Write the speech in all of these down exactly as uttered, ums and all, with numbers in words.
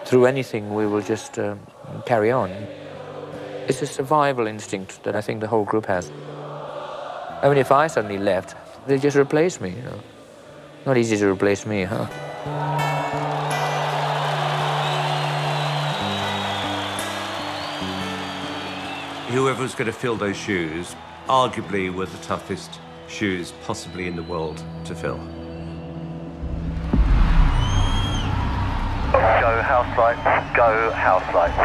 through anything, we will just uh, carry on. It's a survival instinct that I think the whole group has. I mean, if I suddenly left, they'd just replace me, you know. Not easy to replace me, huh? Whoever was going to fill those shoes arguably were the toughest shoes possibly in the world to fill. Go house lights, go house lights.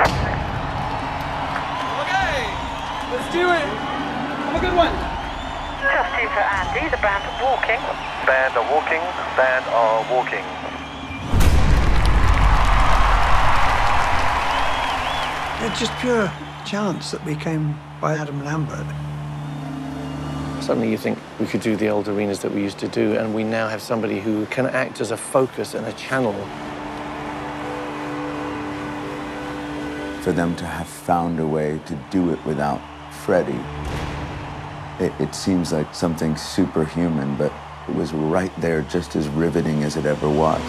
Okay, let's do it. Have a good one. Just two for Andy, the band are walking. Band are walking, band are walking. It's just pure chance that we came by Adam Lambert. Suddenly you think we could do the old arenas that we used to do, and we now have somebody who can act as a focus and a channel. For them to have found a way to do it without Freddie, it, it seems like something superhuman, but it was right there, just as riveting as it ever was.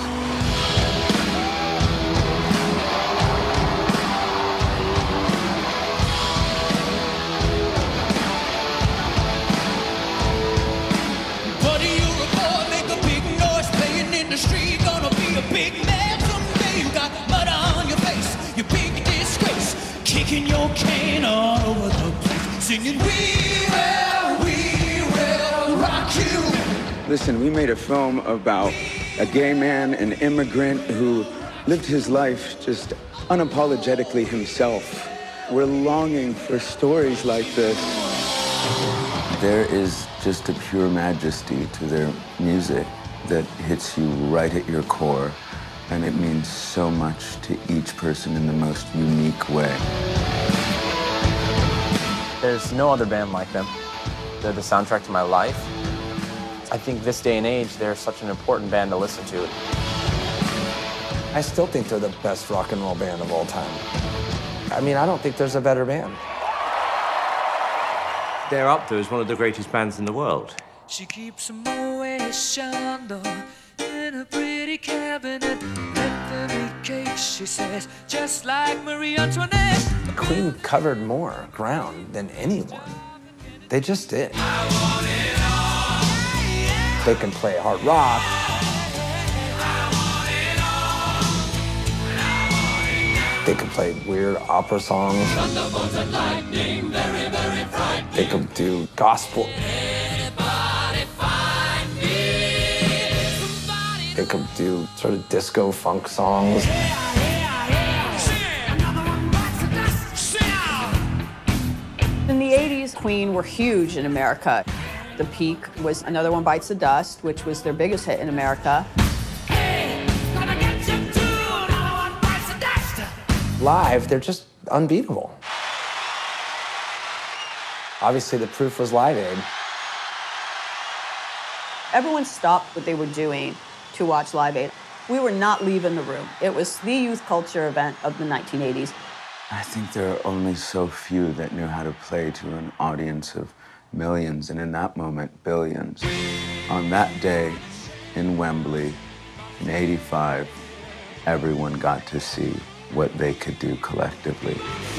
Kicking your cane all over the place, singing, we will, we will rock you. Listen, we made a film about a gay man, an immigrant who lived his life just unapologetically himself. We're longing for stories like this. There is just a pure majesty to their music that hits you right at your core, and it means so much to each person in the most unique way. There's no other band like them. They're the soundtrack to my life. I think this day and age, they're such an important band to listen to. I still think they're the best rock and roll band of all time. I mean, I don't think there's a better band. They're up there as one of the greatest bands in the world. She keeps a Moet Chandon in a pretty cabinet. Every cake, she says, just like Marie Antoinette. Queen covered more ground than anyone. They just did. They can play hard rock. They can play weird opera songs. Lightning, very, very they can do gospel. They could do sort of disco funk songs. In the eighties, Queen were huge in America. The peak was Another One Bites the Dust, which was their biggest hit in America. Live, they're just unbeatable. Obviously, the proof was Live Aid. Everyone stopped what they were doing to watch Live Aid. We were not leaving the room. It was the youth culture event of the nineteen eighties. I think there are only so few that knew how to play to an audience of millions, and in that moment, billions. On that day in Wembley, in eighty-five, everyone got to see what they could do collectively.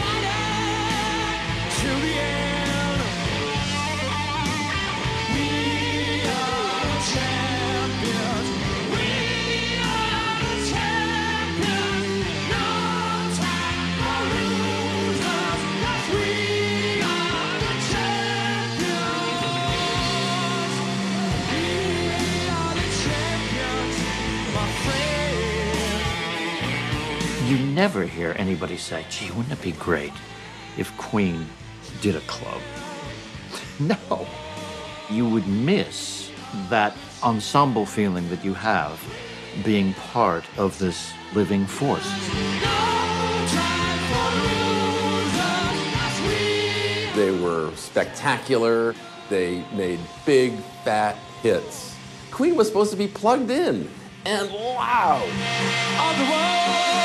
You never hear anybody say, gee, wouldn't it be great if Queen did a club? No. You would miss that ensemble feeling that you have being part of this living force. They were spectacular. They made big, fat hits. Queen was supposed to be plugged in, and wow! On the road!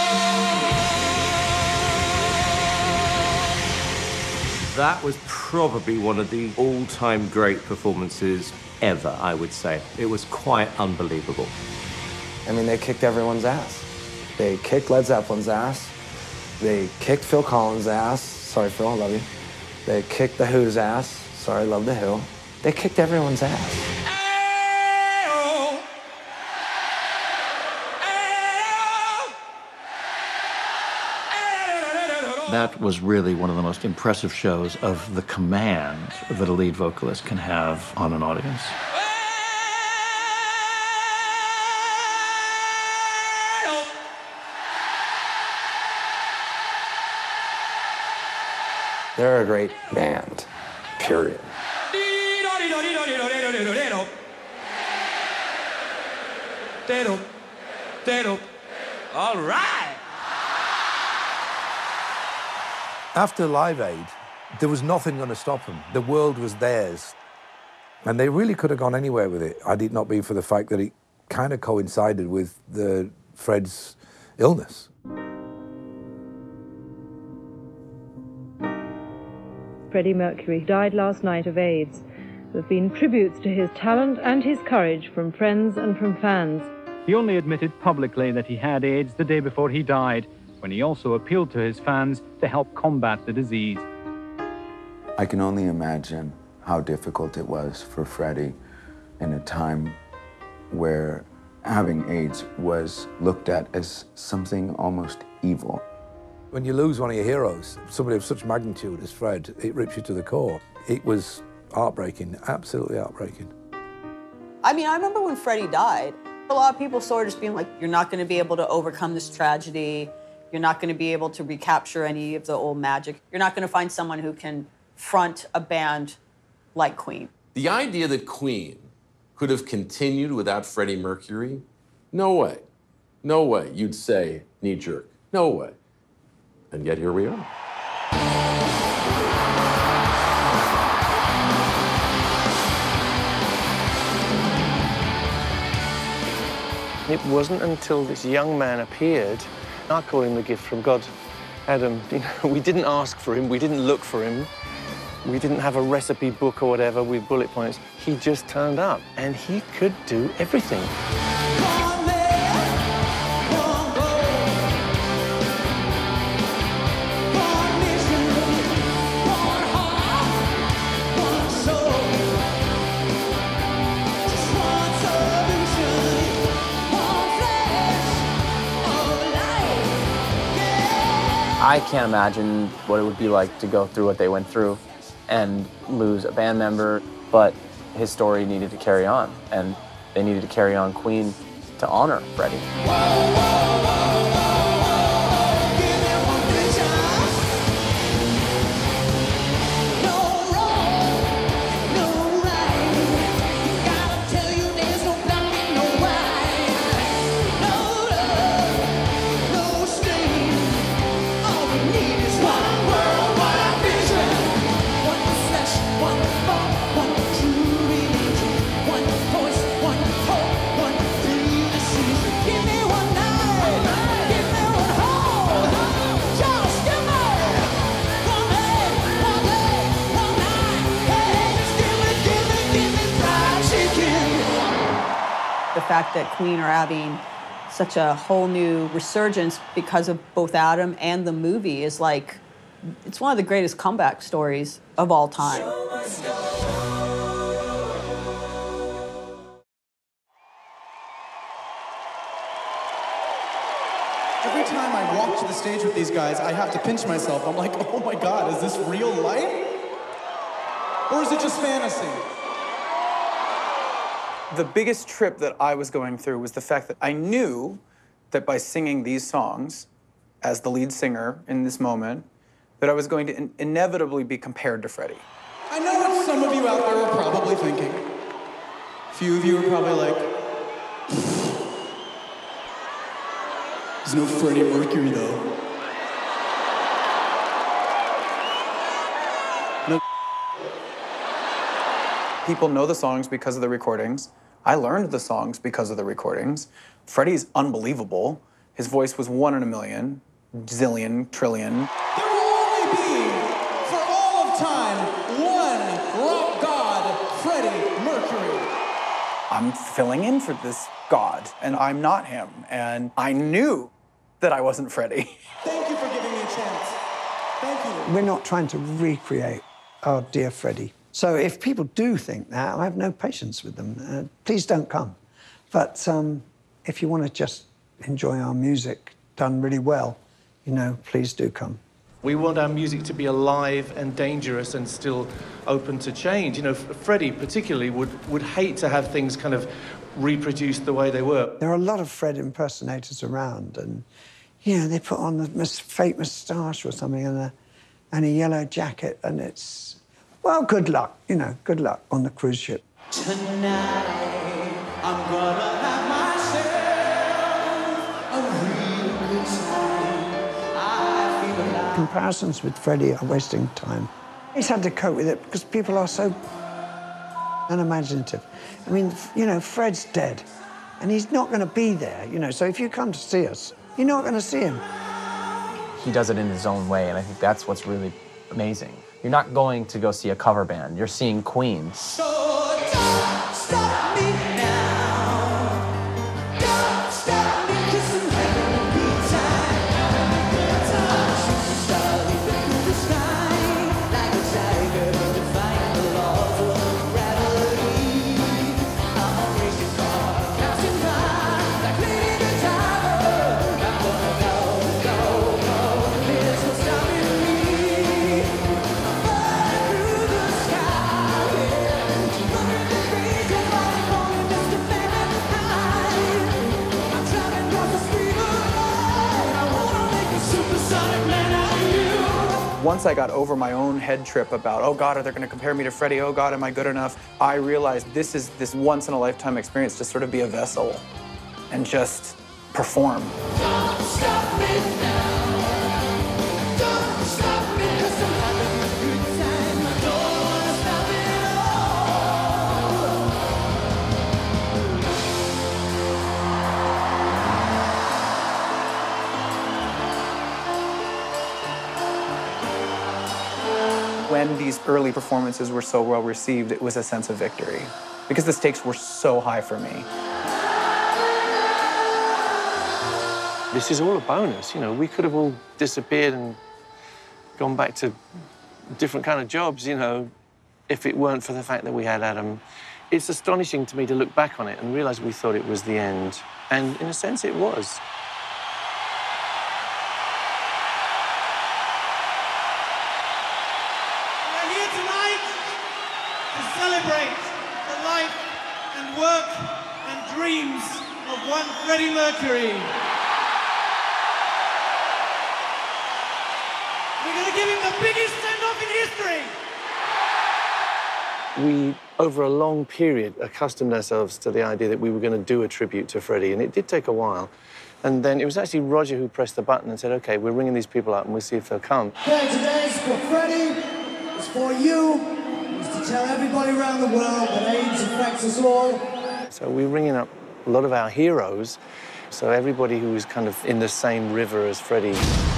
That was probably one of the all-time great performances ever, I would say. It was quite unbelievable. I mean, they kicked everyone's ass. They kicked Led Zeppelin's ass. They kicked Phil Collins' ass. Sorry, Phil, I love you. They kicked The Who's ass. Sorry, love The Who. They kicked everyone's ass. That was really one of the most impressive shows of the command that a lead vocalist can have on an audience. They're a great band, period. All right. After Live Aid, there was nothing going to stop them. The world was theirs. And they really could have gone anywhere with it, had it not been for the fact that it kind of coincided with the Fred's illness. Freddie Mercury died last night of AIDS. There have been tributes to his talent and his courage from friends and from fans. He only admitted publicly that he had AIDS the day before he died, when he also appealed to his fans to help combat the disease. I can only imagine how difficult it was for Freddie in a time where having AIDS was looked at as something almost evil. When you lose one of your heroes, somebody of such magnitude as Fred, it rips you to the core. It was heartbreaking, absolutely heartbreaking. I mean, I remember when Freddie died, a lot of people sort of just being like, you're not going to be able to overcome this tragedy. You're not going to be able to recapture any of the old magic. You're not going to find someone who can front a band like Queen. The idea that Queen could have continued without Freddie Mercury, no way. No way you'd say knee-jerk. No way. And yet here we are. It wasn't until this young man appeared, I call him the gift from God. Adam, you know, we didn't ask for him, we didn't look for him, we didn't have a recipe book or whatever with bullet points. He just turned up, and he could do everything. I can't imagine what it would be like to go through what they went through and lose a band member, but his story needed to carry on, and they needed to carry on Queen to honor Freddie. The fact that Queen are having such a whole new resurgence because of both Adam and the movie is like, it's one of the greatest comeback stories of all time. Every time I walk to the stage with these guys, I have to pinch myself. I'm like, oh my God, is this real life? Or is it just fantasy? The biggest trip that I was going through was the fact that I knew that by singing these songs as the lead singer in this moment, that I was going to in inevitably be compared to Freddie. I know what some of you out there are probably thinking. A few of you are probably like, there's no Freddie Mercury though. No. People know the songs because of the recordings. I learned the songs because of the recordings. Freddie's unbelievable. His voice was one in a million, zillion, trillion. There will only be, for all of time, one rock god, Freddie Mercury. I'm filling in for this god, and I'm not him. And I knew that I wasn't Freddie. Thank you for giving me a chance. Thank you. We're not trying to recreate our dear Freddie. So if people do think that, I have no patience with them. Uh, please don't come. But um, if you want to just enjoy our music done really well, you know, please do come. We want our music to be alive and dangerous and still open to change. You know, Freddie particularly would, would hate to have things kind of reproduced the way they were. There are a lot of Fred impersonators around, and, you know, they put on the fake moustache or something and a, and a yellow jacket, and it's, well, good luck, you know, good luck on the cruise ship. Tonight, I'm gonna have myself a real good time. I feel alive. Comparisons with Freddie are wasting time. He's had to cope with it because people are so unimaginative. I mean, you know, Fred's dead, and he's not going to be there, you know, so if you come to see us, you're not going to see him. He does it in his own way, and I think that's what's really amazing. You're not going to go see a cover band. You're seeing Queen. So don't stop me now. Don't stop me, 'cause I'm having a good time. Having a good time. Superstar leaping through the sky like a tiger, defying the laws of gravity. I'm a racing car, passing by like Lady Godiva. I'm gonna go, go, go. There's no stopping me. Once I got over my own head trip about, oh God, are they going to compare me to Freddie? Oh God, am I good enough? I realized this is this once-in-a-lifetime experience to sort of be a vessel and just perform. Don't stop me now. Don't stop me, 'cause I'm having a good time. I don't wanna stop it When these early performances were so well received, it was a sense of victory because the stakes were so high for me. This is all a bonus, you know. We could have all disappeared and gone back to different kind of jobs, you know, if it weren't for the fact that we had Adam. It's astonishing to me to look back on it and realize we thought it was the end. And in a sense, it was. We're here tonight to celebrate the life and work and dreams of one Freddie Mercury. We're going to give him the biggest send-off in history. We, over a long period, accustomed ourselves to the idea that we were going to do a tribute to Freddie, and it did take a while. And then it was actually Roger who pressed the button and said, OK, we're ringing these people up and we'll see if they'll come. Okay, today's for Freddie. It's for you. It's to tell everybody around the world that AIDS affects us all. So we're ringing up a lot of our heroes, so everybody who was kind of in the same river as Freddie.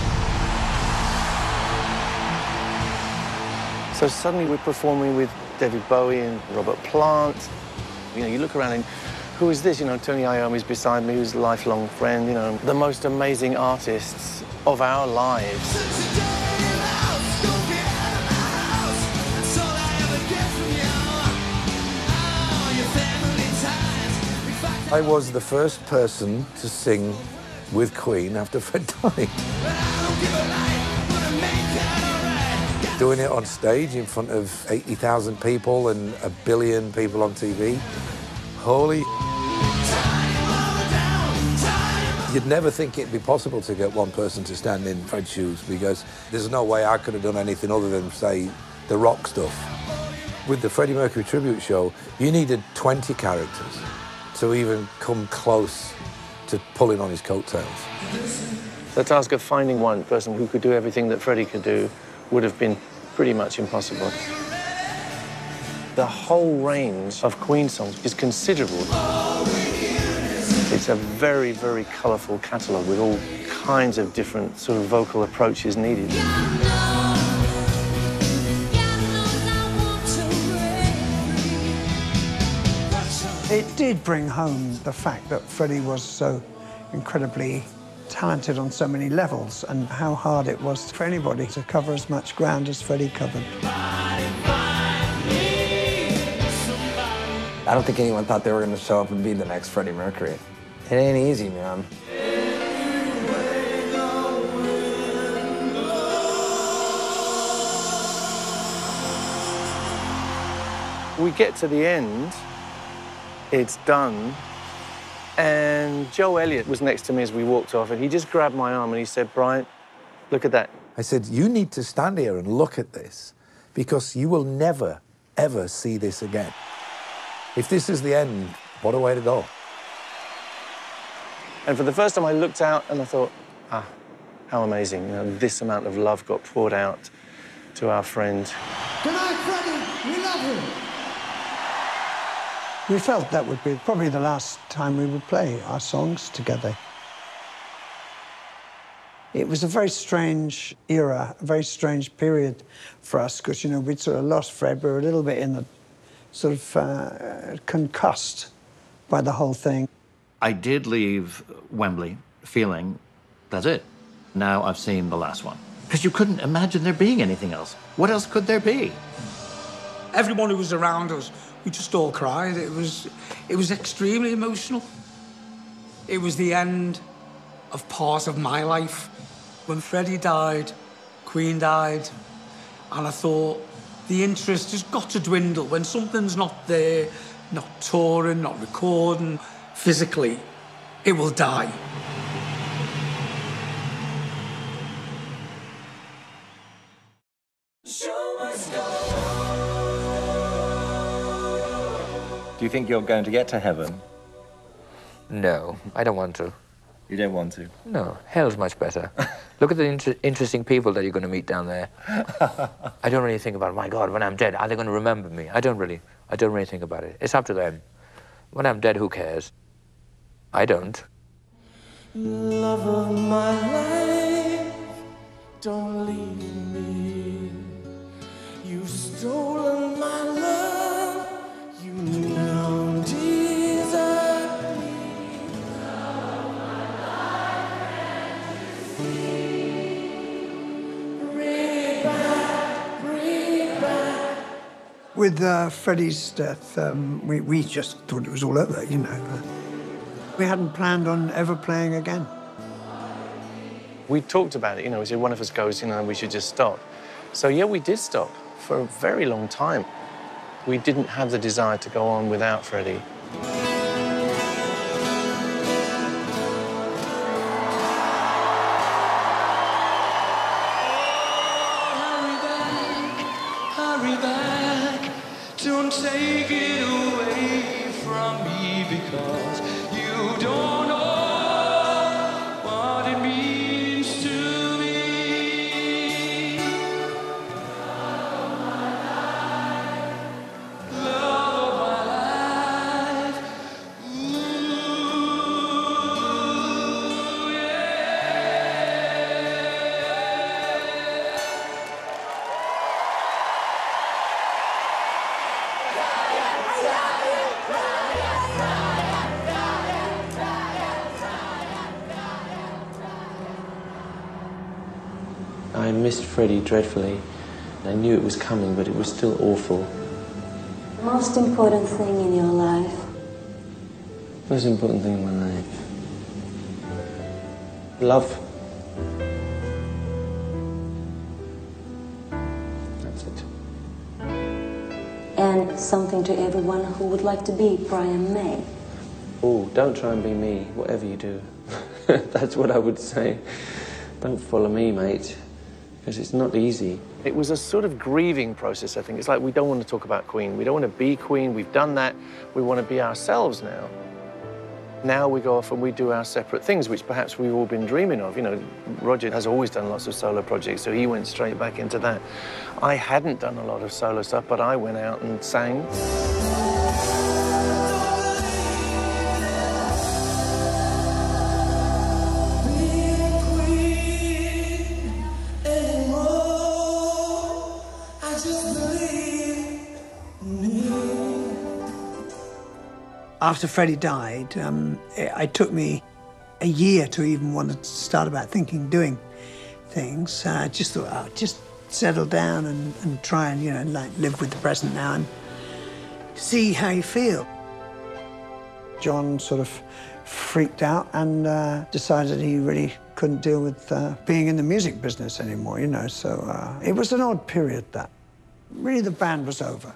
So suddenly we're performing with David Bowie and Robert Plant. You know, you look around and who is this? You know, Tony Iommi's beside me, who's a lifelong friend, you know, the most amazing artists of our lives. I was the first person to sing with Queen after Fred died. Doing it on stage in front of eighty thousand people and a billion people on T V. Holy... You'd never think it'd be possible to get one person to stand in Fred's shoes because there's no way I could have done anything other than, say, the rock stuff. With the Freddie Mercury tribute show, you needed twenty characters to even come close to pulling on his coattails. The task of finding one person who could do everything that Freddie could do would have been pretty much impossible. The whole range of Queen songs is considerable. It's a very, very colourful catalogue with all kinds of different sort of vocal approaches needed. It did bring home the fact that Freddie was so incredibly talented on so many levels, and how hard it was for anybody to cover as much ground as Freddie covered. I don't think anyone thought they were going to show up and be the next Freddie Mercury. It ain't easy, man. We get to the end, it's done, and Joe Elliott was next to me as we walked off, and he just grabbed my arm and he said, "Brian, look at that." I said, you need to stand here and look at this, because you will never, ever see this again. If this is the end, what a way to go. And for the first time, I looked out and I thought, ah, how amazing. You know, this amount of love got poured out to our friend. Good night, Freddie. We love you. We felt that would be probably the last time we would play our songs together. It was a very strange era, a very strange period for us, because, you know, we'd sort of lost Fred. We were a little bit in the sort of uh, concussed by the whole thing. I did leave Wembley feeling, that's it. Now I've seen the last one. Because you couldn't imagine there being anything else. What else could there be? Everyone who was around us, we just all cried. It was, it was extremely emotional. It was the end of part of my life. When Freddie died, Queen died, and I thought the interest has got to dwindle. When something's not there, not touring, not recording, physically, it will die. Do you think you're going to get to heaven? No, I don't want to. You don't want to? No, hell's much better. Look at the inter interesting people that you're going to meet down there. I don't really think about, my God, when I'm dead, are they going to remember me? I don't really, I don't really think about it. It's up to them. When I'm dead, who cares? I don't. Love of my life, don't leave me. You've stolen my love, you don't deserve me. Love of my life, can't you see? Bring back, bring back. With uh, Freddie's death, um, we, we just thought it was all over, you know. We hadn't planned on ever playing again. We talked about it, you know, we said one of us goes, you know, we should just stop. So, yeah, we did stop for a very long time. We didn't have the desire to go on without Freddie. Hurry back, don't take it away from me, because you don't know what it means to me. Love of my life, love of my life. Ooh, I missed Freddie dreadfully. I knew it was coming, but it was still awful. The most important thing in your life. Most important thing in my life. Love. That's it. And something to everyone who would like to be Brian May. Oh, don't try and be me, whatever you do. That's what I would say. Don't follow me, mate, because it's not easy. It was a sort of grieving process, I think. It's like we don't want to talk about Queen. We don't want to be Queen. We've done that. We want to be ourselves now. Now we go off and we do our separate things, which perhaps we've all been dreaming of. You know, Roger has always done lots of solo projects, so he went straight back into that. I hadn't done a lot of solo stuff, but I went out and sang. After Freddie died, um, it, it took me a year to even want to start about thinking, doing things. Uh, I just thought, oh, just settle down and, and try and, you know, like live with the present now and see how you feel. John sort of freaked out and uh, decided he really couldn't deal with uh, being in the music business anymore, you know, so uh, it was an odd period that. Really, the band was over.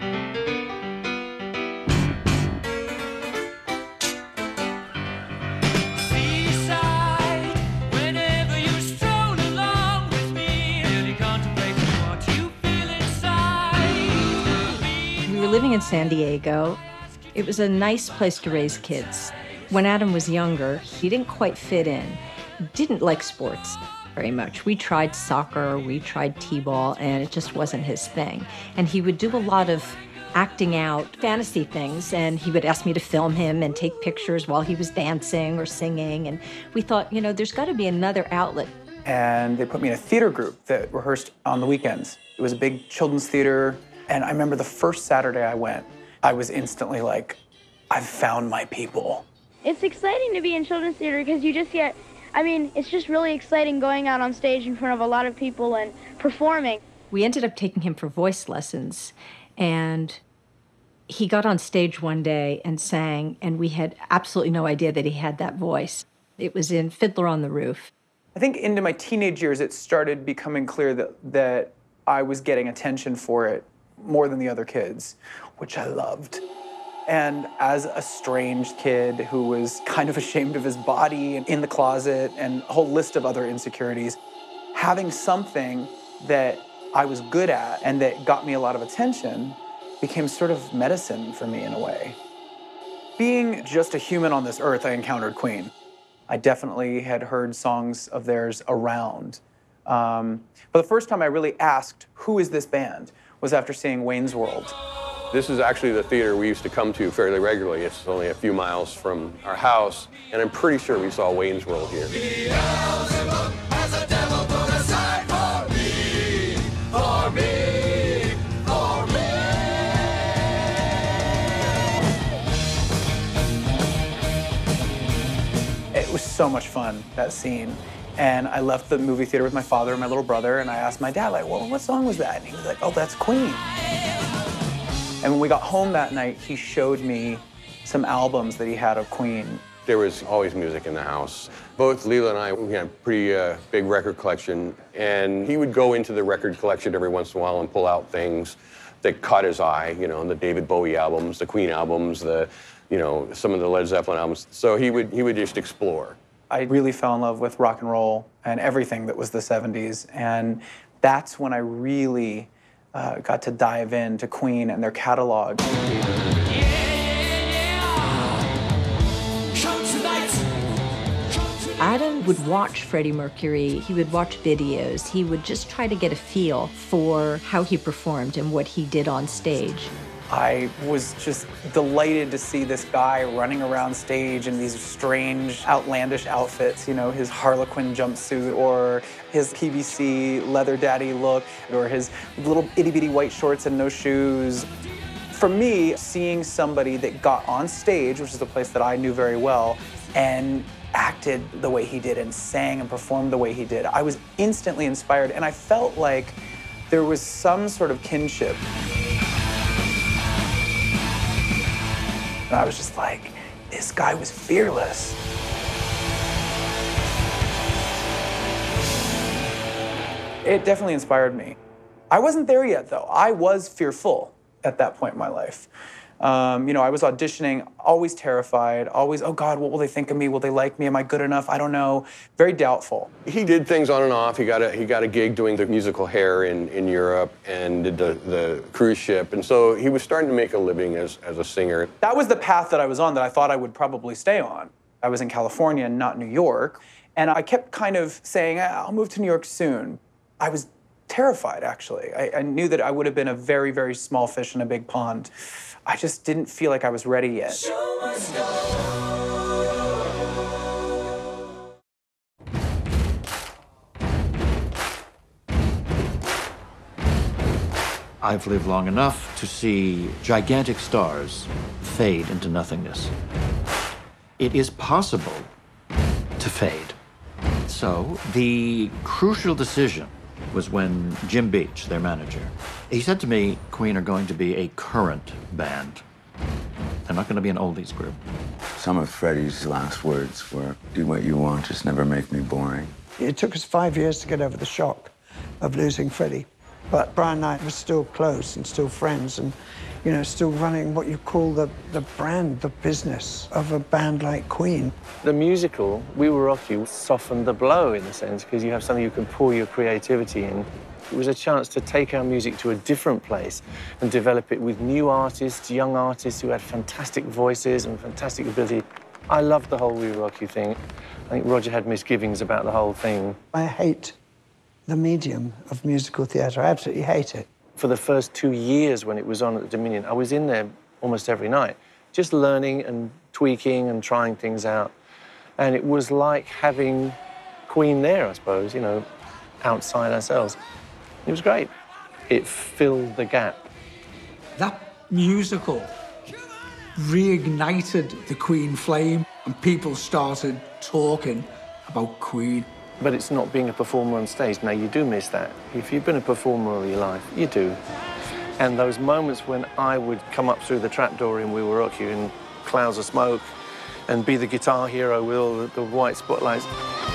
We were living in San Diego. It was a nice place to raise kids. When Adam was younger, he didn't quite fit in. Didn't like sports very much. We tried soccer, we tried t-ball, and it just wasn't his thing. And he would do a lot of acting out fantasy things, and he would ask me to film him and take pictures while he was dancing or singing. And we thought, you know, there's got to be another outlet. And they put me in a theater group that rehearsed on the weekends. It was a big children's theater, and I remember the first Saturday I went, I was instantly like, I've found my people. It's exciting to be in children's theater because you just get, I mean, it's just really exciting going out on stage in front of a lot of people and performing. We ended up taking him for voice lessons, and he got on stage one day and sang, and we had absolutely no idea that he had that voice. It was in Fiddler on the Roof. I think into my teenage years, it started becoming clear that, that I was getting attention for it more than the other kids, which I loved. And as a strange kid who was kind of ashamed of his body and in the closet and a whole list of other insecurities, having something that I was good at and that got me a lot of attention became sort of medicine for me in a way. Being just a human on this earth, I encountered Queen. I definitely had heard songs of theirs around. Um, but the first time I really asked, who is this band, was after seeing Wayne's World. This is actually the theater we used to come to fairly regularly. It's only a few miles from our house, and I'm pretty sure we saw Wayne's World here. It was so much fun, that scene. And I left the movie theater with my father and my little brother, and I asked my dad, like, well, what song was that? And he was like, oh, that's Queen. And when we got home that night, he showed me some albums that he had of Queen. There was always music in the house. Both Leela and I, we had a pretty uh, big record collection, and he would go into the record collection every once in a while and pull out things that caught his eye, you know, the David Bowie albums, the Queen albums, the, you know, some of the Led Zeppelin albums. So he would, he would just explore. I really fell in love with rock and roll and everything that was the seventies, and that's when I really uh, got to dive into Queen and their catalog. Adam would watch Freddie Mercury, he would watch videos, he would just try to get a feel for how he performed and what he did on stage. I was just delighted to see this guy running around stage in these strange, outlandish outfits, you know, his Harlequin jumpsuit or his P V C leather daddy look or his little itty-bitty white shorts and no shoes. For me, seeing somebody that got on stage, which is a place that I knew very well, and acted the way he did and sang and performed the way he did, I was instantly inspired, and I felt like there was some sort of kinship. And I was just like, this guy was fearless. It definitely inspired me. I wasn't there yet, though. I was fearful at that point in my life. Um, you know, I was auditioning, always terrified, always, oh God, what will they think of me? Will they like me? Am I good enough? I don't know. Very doubtful. He did things on and off. He got a, he got a gig doing the musical Hair in, in Europe and did the, the cruise ship. And so he was starting to make a living as, as a singer. That was the path that I was on that I thought I would probably stay on. I was in California, not New York. And I kept kind of saying, I'll move to New York soon. I was terrified, actually. I, I knew that I would have been a very, very small fish in a big pond. I just didn't feel like I was ready yet. I've lived long enough to see gigantic stars fade into nothingness. It is possible to fade. So the crucial decision was when Jim Beach, their manager, he said to me, Queen are going to be a current band. They're not going to be an oldies group. Some of Freddie's last words were, do what you want, just never make me boring. It took us five years to get over the shock of losing Freddie. But Brian and I were still close and still friends and, you know, still running what you call the, the brand, the business of a band like Queen. The musical, We Will Rock You, softened the blow in a sense, because you have something you can pour your creativity in. It was a chance to take our music to a different place and develop it with new artists, young artists who had fantastic voices and fantastic ability. I loved the whole We Will Rock You thing. I think Roger had misgivings about the whole thing. I hate the medium of musical theatre. I absolutely hate it. For the first two years when it was on at the Dominion, I was in there almost every night, just learning and tweaking and trying things out. And it was like having Queen there, I suppose, you know, outside ourselves. It was great. It filled the gap. That musical reignited the Queen flame and people started talking about Queen. But it's not being a performer on stage. Now, you do miss that. If you've been a performer all your life, you do. And those moments when I would come up through the trapdoor in We Will Rock You in clouds of smoke and be the guitar hero with all the, the white spotlights.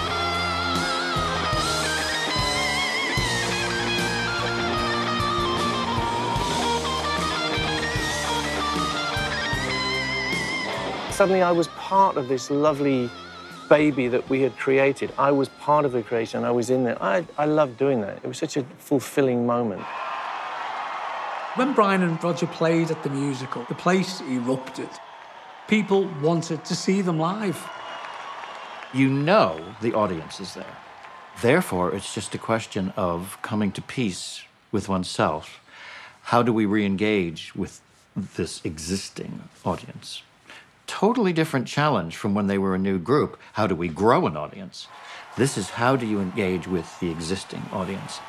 Suddenly I was part of this lovely baby that we had created. I was part of the creation. I was in there. I, I loved doing that. It was such a fulfilling moment. When Brian and Roger played at the musical, the place erupted. People wanted to see them live. You know the audience is there. Therefore, it's just a question of coming to peace with oneself. How do we re-engage with this existing audience? Totally different challenge from when they were a new group. How do we grow an audience? This is how do you engage with the existing audience?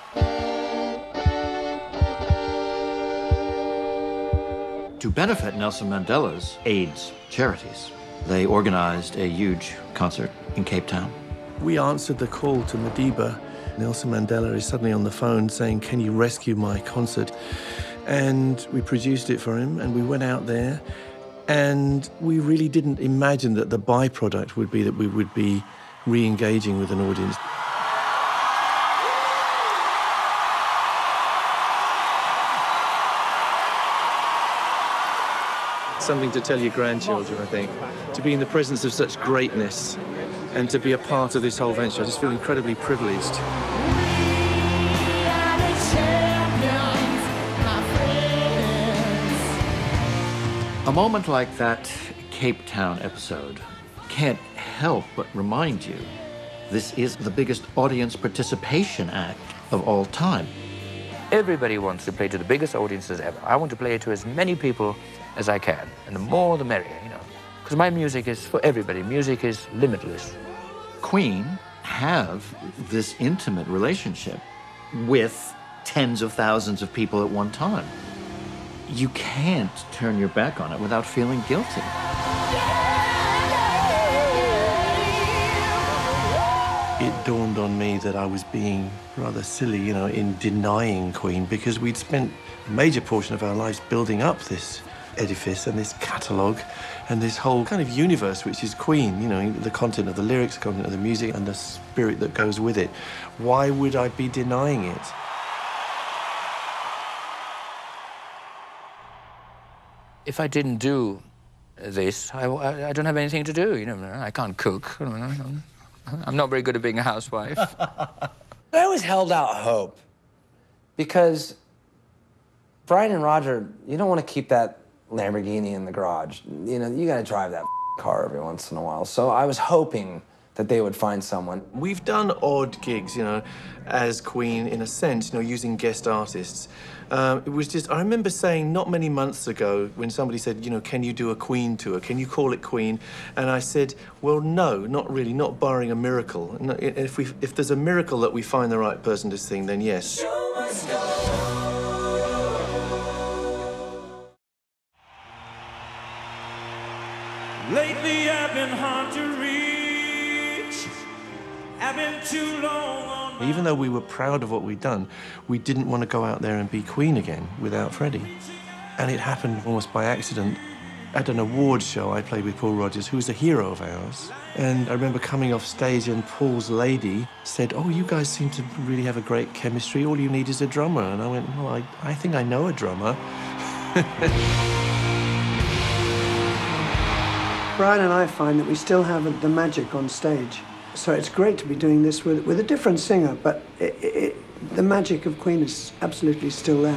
To benefit Nelson Mandela's AIDS charities, they organized a huge concert in Cape Town. We answered the call to Madiba. Nelson Mandela is suddenly on the phone saying, can you rescue my concert? And we produced it for him, and we went out there. And we really didn't imagine that the byproduct would be that we would be re-engaging with an audience. Something to tell your grandchildren, I think. To be in the presence of such greatness and to be a part of this whole venture, I just feel incredibly privileged. A moment like that Cape Town episode can't help but remind you this is the biggest audience participation act of all time. Everybody wants to play to the biggest audiences ever. I want to play to as many people as I can, and the more the merrier, you know. Because my music is for everybody. Music is limitless. Queen have this intimate relationship with tens of thousands of people at one time. You can't turn your back on it without feeling guilty. It dawned on me that I was being rather silly, you know, in denying Queen, because we'd spent a major portion of our lives building up this edifice and this catalogue and this whole kind of universe which is Queen, you know, the content of the lyrics, the content of the music and the spirit that goes with it. Why would I be denying it? If I didn't do this, I, I, I don't have anything to do, you know. I can't cook. I'm not very good at being a housewife. I always held out hope because Brian and Roger, you don't want to keep that Lamborghini in the garage. You know, you got to drive that car every once in a while. So I was hoping that they would find someone. We've done odd gigs, you know, as Queen, in a sense, you know, using guest artists. Um, it was just, I remember saying not many months ago when somebody said, you know, can you do a Queen tour? Can you call it Queen? And I said, well, no, not really, not barring a miracle. And if, we, if there's a miracle that we find the right person to sing, then yes. Lately I've been hard to read. Even though we were proud of what we'd done, we didn't want to go out there and be Queen again without Freddie. And it happened almost by accident. At an awards show, I played with Paul Rodgers, who was a hero of ours. And I remember coming off stage and Paul's lady said, oh, you guys seem to really have a great chemistry. All you need is a drummer. And I went, well, I, I think I know a drummer. Brian and I find that we still have the magic on stage. So it's great to be doing this with, with a different singer, but it, it, the magic of Queen is absolutely still there.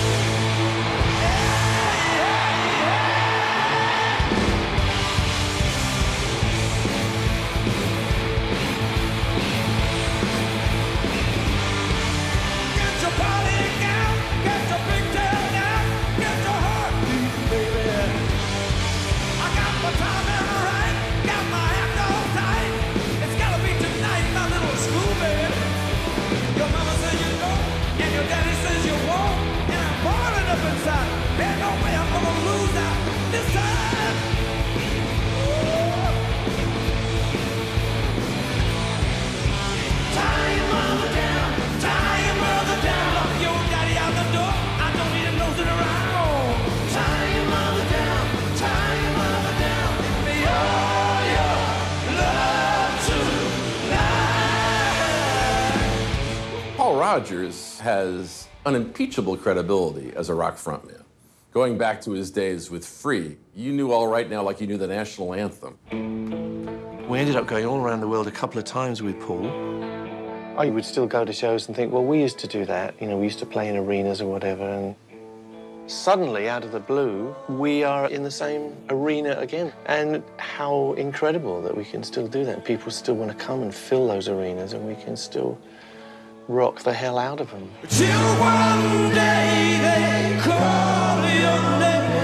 Rodgers has unimpeachable credibility as a rock frontman. Going back to his days with Free, you knew All Right Now like you knew the national anthem. We ended up going all around the world a couple of times with Paul. I would still go to shows and think, well, we used to do that. You know, we used to play in arenas or whatever, and suddenly, out of the blue, we are in the same arena again. And how incredible that we can still do that. People still want to come and fill those arenas, and we can still rock the hell out of them. Till one day they call your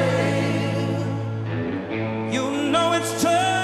name. You know it's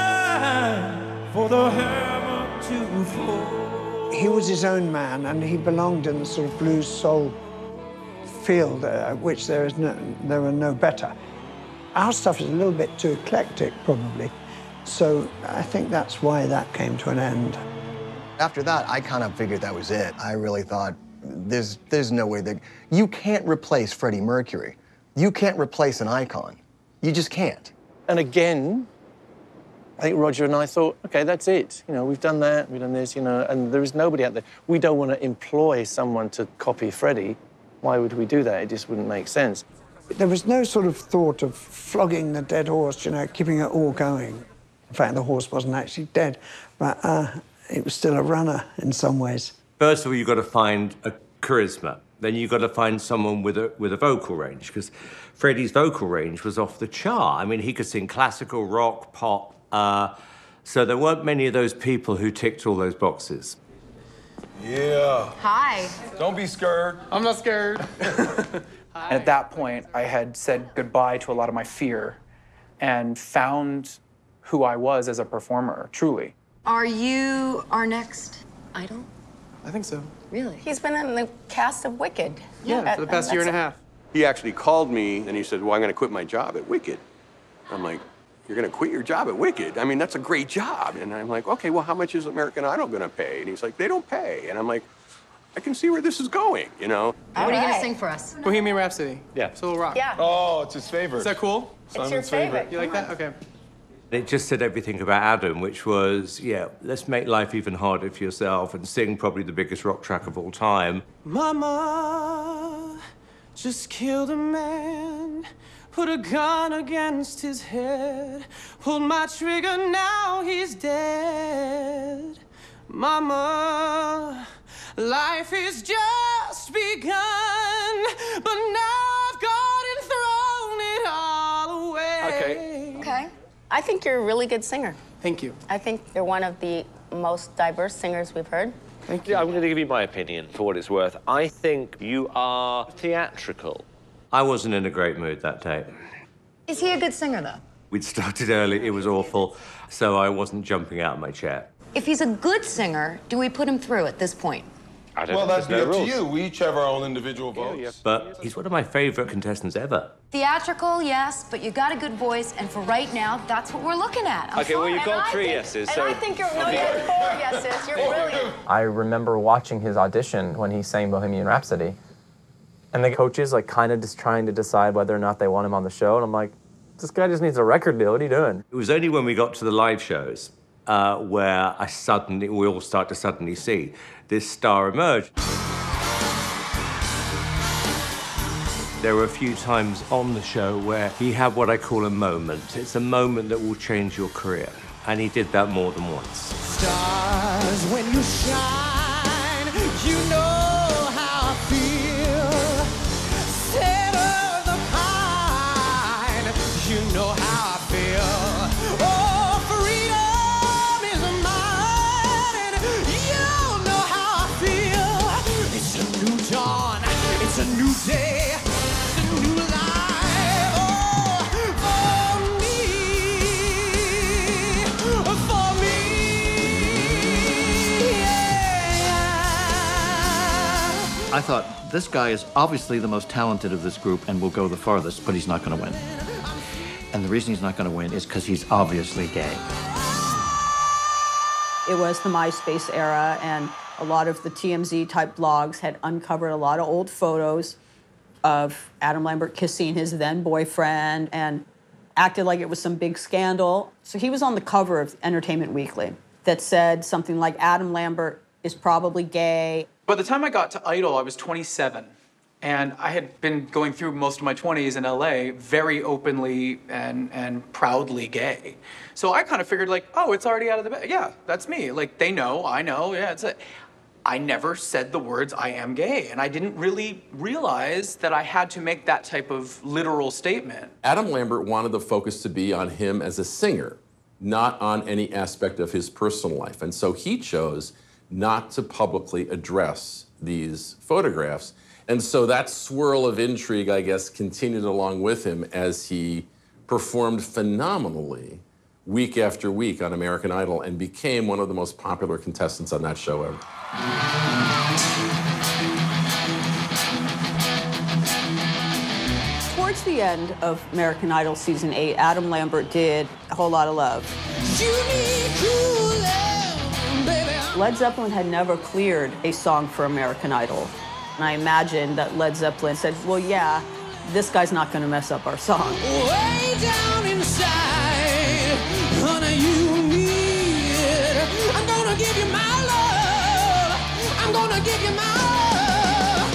time for the hammer to fall. He was his own man, and he belonged in the sort of blues soul field, uh, which there is no, there are no better. Our stuff is a little bit too eclectic, probably. So I think that's why that came to an end. After that, I kind of figured that was it. I really thought, there's, there's no way that... You can't replace Freddie Mercury. You can't replace an icon. You just can't. And again, I think Roger and I thought, OK, that's it. You know, we've done that, we've done this, you know, and there is nobody out there. We don't want to employ someone to copy Freddie. Why would we do that? It just wouldn't make sense. There was no sort of thought of flogging the dead horse, you know, keeping it all going. In fact, the horse wasn't actually dead, but uh, it was still a runner in some ways. First of all, you've got to find a charisma. Then you've got to find someone with a, with a vocal range, because Freddie's vocal range was off the chart. I mean, he could sing classical, rock, pop, uh, so there weren't many of those people who ticked all those boxes. Yeah. Hi. Don't be scared. I'm not scared. At that point, I had said goodbye to a lot of my fear and found who I was as a performer, truly. Are you our next idol? I think so. Really? He's been in the cast of Wicked. Yeah, for the past year and a half. He actually called me and he said, well, I'm going to quit my job at Wicked. I'm like, you're going to quit your job at Wicked? I mean, that's a great job. And I'm like, okay, well, how much is American Idol going to pay? And he's like, they don't pay. And I'm like, I can see where this is going, you know? What are you going to sing for us? Bohemian Rhapsody. Yeah. It's a little rock. Yeah. Oh, it's his favorite. Is that cool? It's Simon's your favorite. favorite. You like that? Okay. It just said everything about Adam, which was, yeah, let's make life even harder for yourself and sing probably the biggest rock track of all time. Mama just killed a man, put a gun against his head, pulled my trigger, now he's dead. Mama, life is just begun, but now I've gone and thrown it all away. Okay. Okay. I think you're a really good singer. Thank you. I think you're one of the most diverse singers we've heard. Thank you. I'm going to give you my opinion for what it's worth. I think you are theatrical. I wasn't in a great mood that day. Is he a good singer, though? We'd started early, it was awful, so I wasn't jumping out of my chair. If he's a good singer, do we put him through at this point? I don't Well, know. that'd be There's up no to rules. you. We each have our own individual votes. But he's one of my favorite contestants ever. Theatrical, yes, but you got a good voice, and for right now, that's what we're looking at. I'm Okay, well, sorry. you've got And I three think- yeses, And so- I think you're, no, you had four yeses. You're brilliant. I remember watching his audition when he sang Bohemian Rhapsody. And the coaches like kind of just trying to decide whether or not they want him on the show. And I'm like, this guy just needs a record deal. What are you doing? It was only when we got to the live shows uh, where I suddenly, we all start to suddenly see this star emerge. There were a few times on the show where he had what I call a moment. It's a moment that will change your career. And he did that more than once. Stars, when you shine, you know how I feel. Seven the kind, you know how I feel. Oh, freedom is mine, and you know how I feel. It's a new dawn, it's a new day. I thought, this guy is obviously the most talented of this group and will go the farthest, but he's not going to win. And the reason he's not going to win is because he's obviously gay. It was the MySpace era, and a lot of the T M Z type blogs had uncovered a lot of old photos of Adam Lambert kissing his then boyfriend and acted like it was some big scandal. So he was on the cover of Entertainment Weekly that said something like, Adam Lambert is probably gay. By the time I got to Idol, I was twenty-seven. And I had been going through most of my twenties in L A very openly and, and proudly gay. So I kind of figured like, oh, it's already out of the bag. Yeah, that's me. Like, they know, I know, yeah, it's it. I never said the words, I am gay. And I didn't really realize that I had to make that type of literal statement. Adam Lambert wanted the focus to be on him as a singer, not on any aspect of his personal life. And so he chose not to publicly address these photographs. And so that swirl of intrigue, I guess, continued along with him as he performed phenomenally week after week on American Idol and became one of the most popular contestants on that show ever. Towards the end of American Idol season eight, Adam Lambert did A Whole Lot of Love. Led Zeppelin had never cleared a song for American Idol. And I imagine that Led Zeppelin said, well, yeah, this guy's not going to mess up our song. Way down inside, honey, you need. I'm gonna give you my love. I'm gonna give you my love.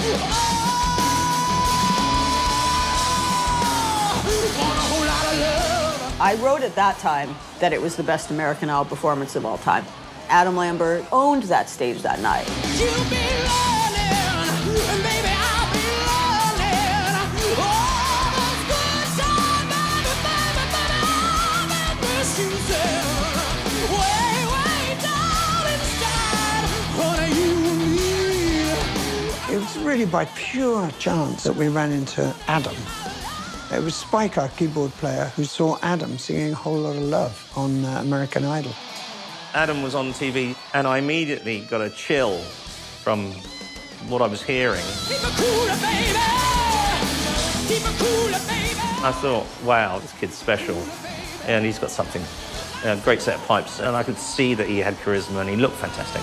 Oh, want a whole lot of love. I wrote at that time that it was the best American Idol performance of all time. Adam Lambert owned that stage that night. You'll be learning, and baby, I'll be learning. Oh, those good times, baby, baby, baby, all that this you said. Way, way down inside, honey, you need. It was really by pure chance that we ran into Adam. It was Spike, our keyboard player, who saw Adam singing A Whole Lot of Love on uh, American Idol. Adam was on T V, and I immediately got a chill from what I was hearing. Keep it cooler, baby. Keep it cooler, baby. I thought, wow, this kid's special, and he's got something, a great set of pipes, and I could see that he had charisma, and he looked fantastic.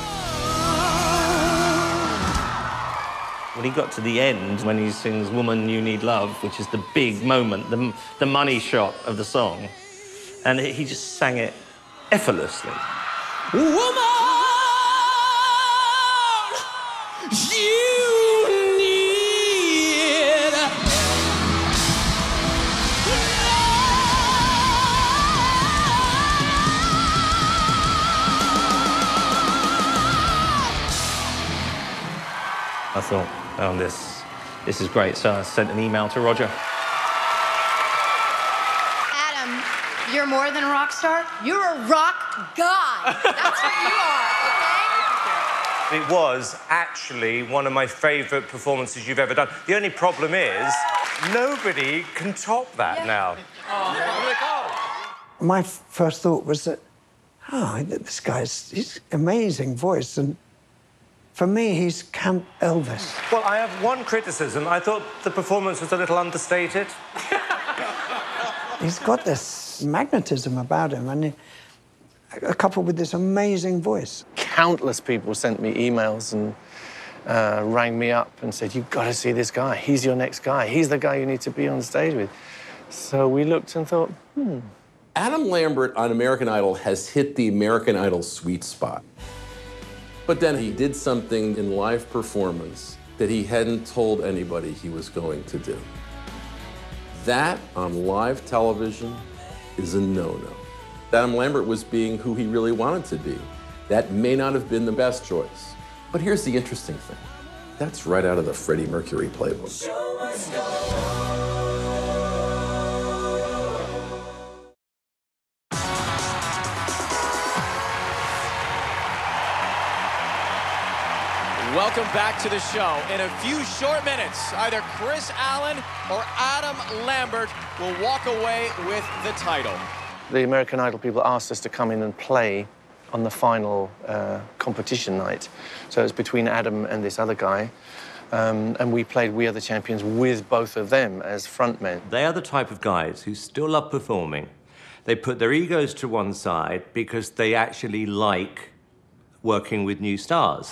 When he got to the end, when he sings Woman, You Need Love, which is the big moment, the, the money shot of the song, and he just sang it effortlessly. Woman, you need. I thought, oh, this, this is great. So I sent an email to Roger. Adam, you're more than a rock star. You're a rock god. That's what you are, okay? It was actually one of my favourite performances you've ever done. The only problem is, nobody can top that Yeah. now. My first thought was that, oh, this guy's he's amazing voice, and For me, he's Camp Elvis. Well, I have one criticism. I thought the performance was a little understated. He's got this magnetism about him, and he, coupled with this amazing voice. Countless people sent me emails and uh, rang me up and said, you've got to see this guy. He's your next guy. He's the guy you need to be on stage with. So we looked and thought, hmm. Adam Lambert on American Idol has hit the American Idol sweet spot. But then he did something in live performance that he hadn't told anybody he was going to do. That on live television is a no-no. Adam Lambert was being who he really wanted to be. That may not have been the best choice. But here's the interesting thing. That's right out of the Freddie Mercury playbook. Welcome back to the show. In a few short minutes, either Chris Allen or Adam Lambert will walk away with the title. The American Idol people asked us to come in and play on the final uh, competition night. So it's between Adam and this other guy. Um, and we played We Are the Champions with both of them as frontmen. They are the type of guys who still love performing. They put their egos to one side because they actually like working with new stars.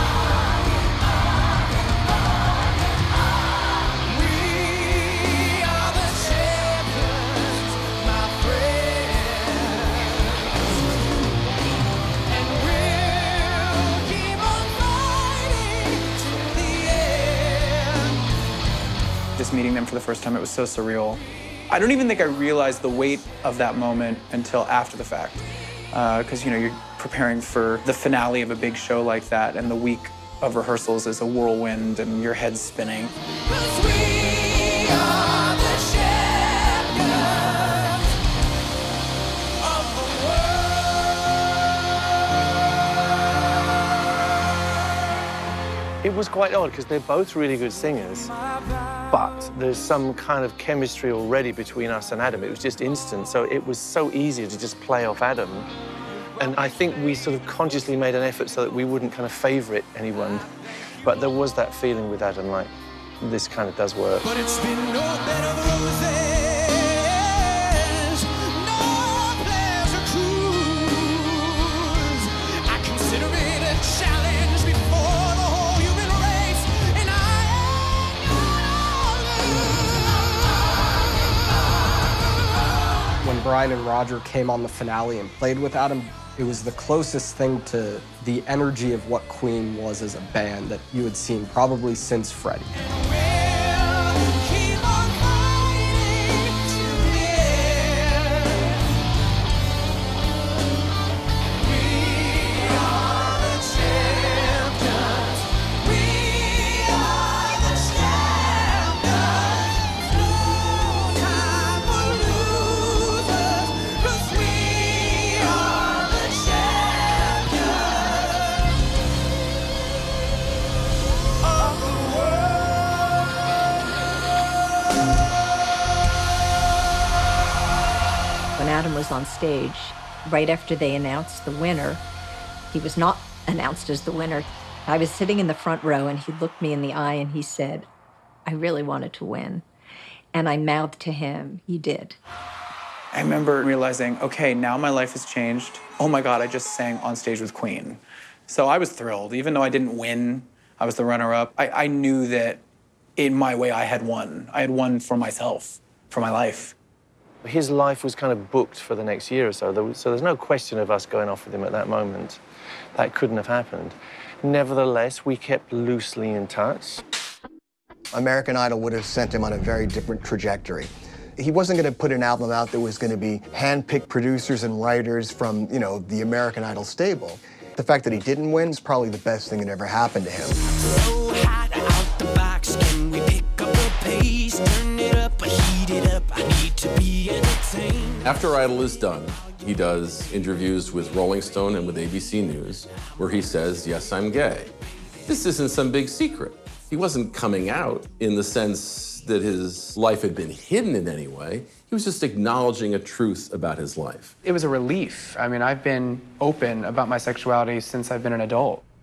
Just meeting them for the first time, it was so surreal. I don't even think I realized the weight of that moment until after the fact. Because, uh, you know, you're preparing for the finale of a big show like that, and the week of rehearsals is a whirlwind, and your head's spinning. It was quite odd because they're both really good singers, but there's some kind of chemistry already between us and Adam. It was just instant, so it was so easy to just play off Adam. And I think we sort of consciously made an effort so that we wouldn't kind of favourite anyone. But there was that feeling with Adam, like, this kind of does work. But it's been no bed of roses, no pleasure cruise. I consider it a challenge before the whole human race, and I When Brian and Roger came on the finale and played with Adam, it was the closest thing to the energy of what Queen was as a band that you had seen probably since Freddie. When Adam was on stage, right after they announced the winner, he was not announced as the winner. I was sitting in the front row, and he looked me in the eye, and he said, I really wanted to win. And I mouthed to him, you did. I remember realizing, okay, now my life has changed. Oh my God, I just sang on stage with Queen. So I was thrilled. Even though I didn't win, I was the runner-up. I, I knew that in my way I had won. I had won for myself, for my life. His life was kind of booked for the next year or so, there was, so there's no question of us going off with him at that moment. That couldn't have happened. Nevertheless, we kept loosely in touch. American Idol would have sent him on a very different trajectory. He wasn't going to put an album out that was going to be hand-picked producers and writers from, you know, the American Idol stable. The fact that he didn't win is probably the best thing that ever happened to him. so hot out the box. Can we pick up the pace, turn it up, heat it up? I need to be entertained. After Idol is done, he does interviews with Rolling Stone and with A B C News, where he says, yes, I'm gay. This isn't some big secret. He wasn't coming out in the sense that his life had been hidden in any way. He was just acknowledging a truth about his life. It was a relief. I mean, I've been open about my sexuality since I've been an adult.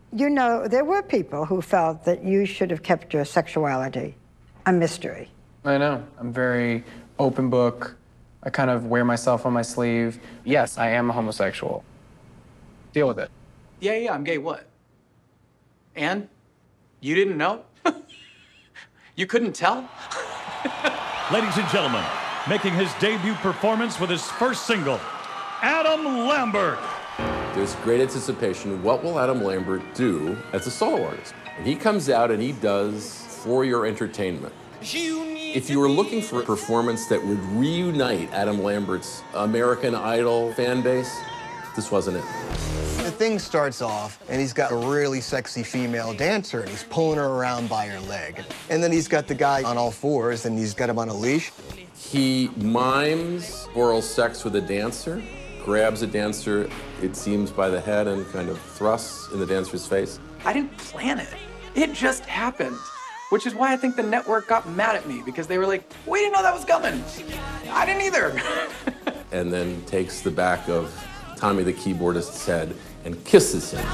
You know, there were people who felt that you should have kept your sexuality a mystery. I know. I'm very open book. I kind of wear myself on my sleeve. Yes, I am a homosexual. Deal with it. Yeah, yeah, I'm gay. What? And? You didn't know? You couldn't tell? Ladies and gentlemen, making his debut performance with his first single, Adam Lambert. There's great anticipation. What will Adam Lambert do as a solo artist? And he comes out and he does for your entertainment. If you were looking for a performance that would reunite Adam Lambert's American Idol fan base, this wasn't it. The thing starts off, and he's got a really sexy female dancer, and he's pulling her around by her leg. And then he's got the guy on all fours, and he's got him on a leash. He mimes oral sex with a dancer, grabs a dancer, it seems, by the head and kind of thrusts in the dancer's face. I didn't plan it. It just happened. Which is why I think the network got mad at me, because they were like, we didn't know that was coming. I didn't either. And then takes the back of Tommy the keyboardist's head and kisses him.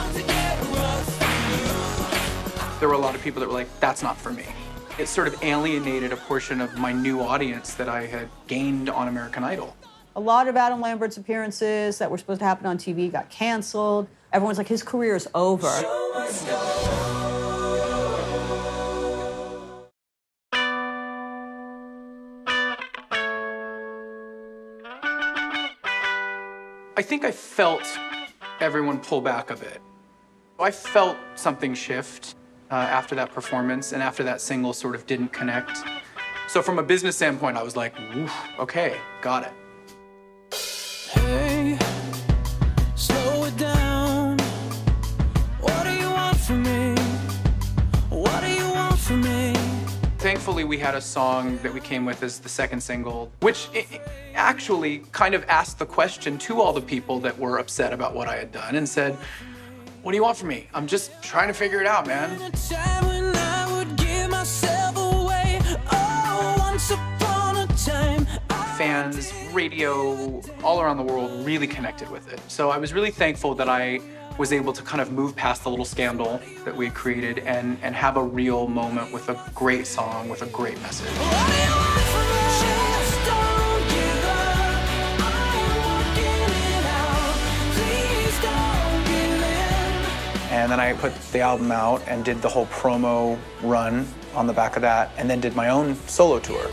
There were a lot of people that were like, that's not for me. It sort of alienated a portion of my new audience that I had gained on American Idol. A lot of Adam Lambert's appearances that were supposed to happen on T V got canceled. Everyone's like, his career is over. I think I felt everyone pull back a bit. I felt something shift uh, after that performance, and after that single sort of didn't connect. So from a business standpoint, I was like, oof, okay, got it. Hey, slow it down. What do you want from me? What do you want from me? Thankfully, we had a song that we came with as the second single, which actually kind of asked the question to all the people that were upset about what I had done and said, what do you want from me? I'm just trying to figure it out, man. Fans, radio, all around the world really connected with it. So I was really thankful that I was able to kind of move past the little scandal that we created and, and have a real moment with a great song, with a great message. And then I put the album out and did the whole promo run on the back of that, and then did my own solo tour.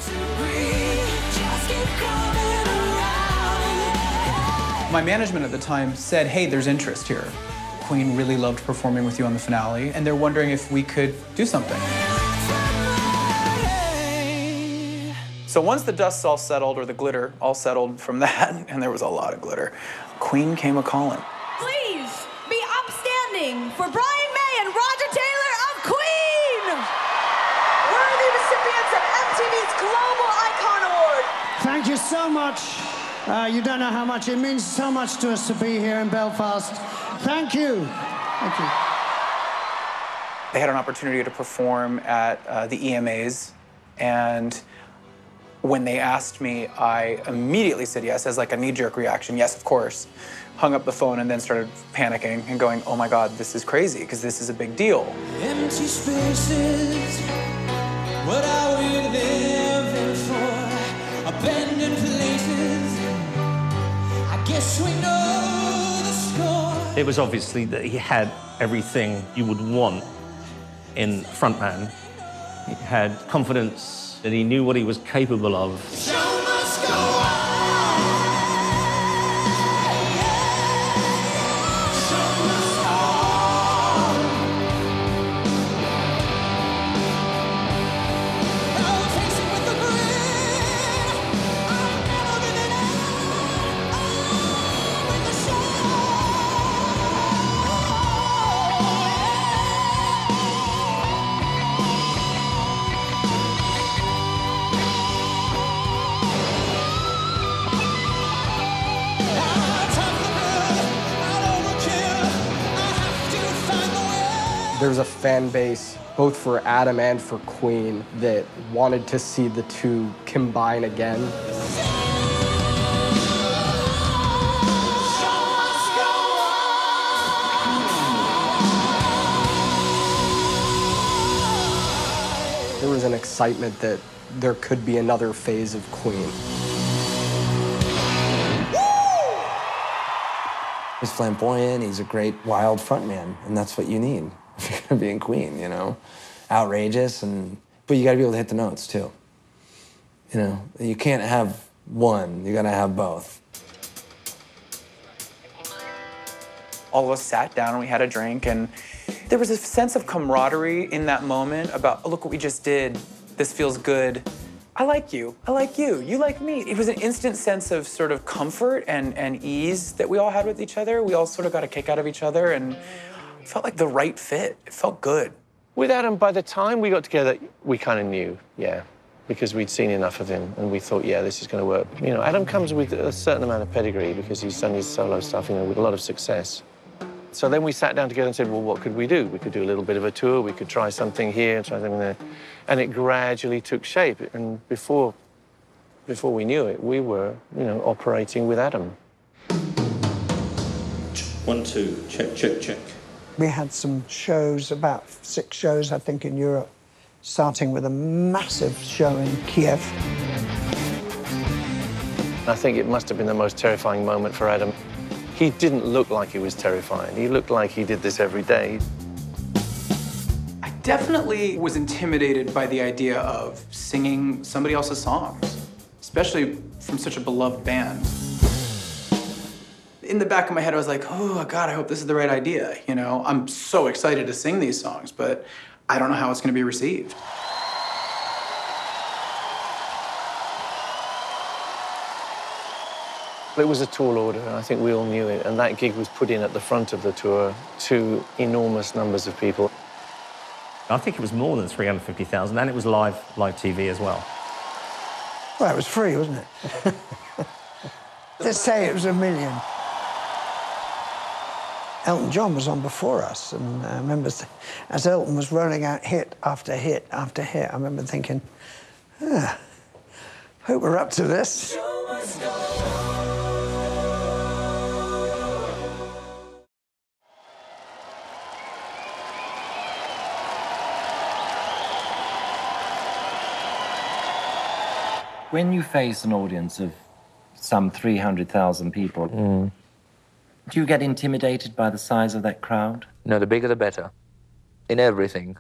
My management at the time said, hey, there's interest here. Queen really loved performing with you on the finale, and they're wondering if we could do something. So once the dust all settled, or the glitter all settled from that, and there was a lot of glitter, Queen came a-calling. Please be upstanding for Brian May and Roger Taylor of Queen! Worthy recipients of M T V's Global Icon Award. Thank you so much. Uh, you don't know how much it means so much to us to be here in Belfast. Thank you. Thank you. They had an opportunity to perform at uh, the E M As, and when they asked me, I immediately said yes, as like a knee-jerk reaction. Yes, of course. Hung up the phone and then started panicking and going, oh my God, this is crazy, because this is a big deal. Empty spaces, what are we living for? Abandoned places, I guess we know the score. It was obviously that he had everything you would want in frontman. He had confidence, that he knew what he was capable of. Show must go on. There's a fan base, both for Adam and for Queen, that wanted to see the two combine again. was an excitement that there could be another phase of Queen. He's flamboyant, he's a great wild frontman, and that's what you need if you're gonna be in Queen, you know? Outrageous, and but you gotta be able to hit the notes, too. You know, you can't have one, you gotta have both. All of us sat down and we had a drink, and there was a sense of camaraderie in that moment about, oh, look what we just did, this feels good. I like you, I like you, you like me. It was an instant sense of sort of comfort and, and ease that we all had with each other. We all sort of got a kick out of each other, and it felt like the right fit. It felt good. With Adam, by the time we got together, we kind of knew, yeah, because we'd seen enough of him, and we thought, yeah, this is going to work. You know, Adam comes with a certain amount of pedigree because he's done his solo stuff, you know, with a lot of success. So then we sat down together and said, well, what could we do? We could do a little bit of a tour, we could try something here, try something there. And it gradually took shape. And before, before we knew it, we were, you know, operating with Adam. One, two, check, check, check. We had some shows, about six shows, I think, in Europe, starting with a massive show in Kiev. I think it must have been the most terrifying moment for Adam. He didn't look like he was terrified. He looked like he did this every day. I definitely was intimidated by the idea of singing somebody else's songs, especially from such a beloved band. In the back of my head, I was like, oh, God, I hope this is the right idea. You know, I'm so excited to sing these songs, but I don't know how it's going to be received. It was a tall order, and I think we all knew it, and that gig was put in at the front of the tour to enormous numbers of people. I think it was more than three hundred fifty thousand, and it was live, live T V as well. Well, it was free, wasn't it? Let's say it was a million. Elton John was on before us, and I remember as Elton was rolling out hit after hit after hit, I remember thinking, ah, hope we're up to this. When you face an audience of some three hundred thousand people, Mm. do you get intimidated by the size of that crowd? No, the bigger the better. In everything.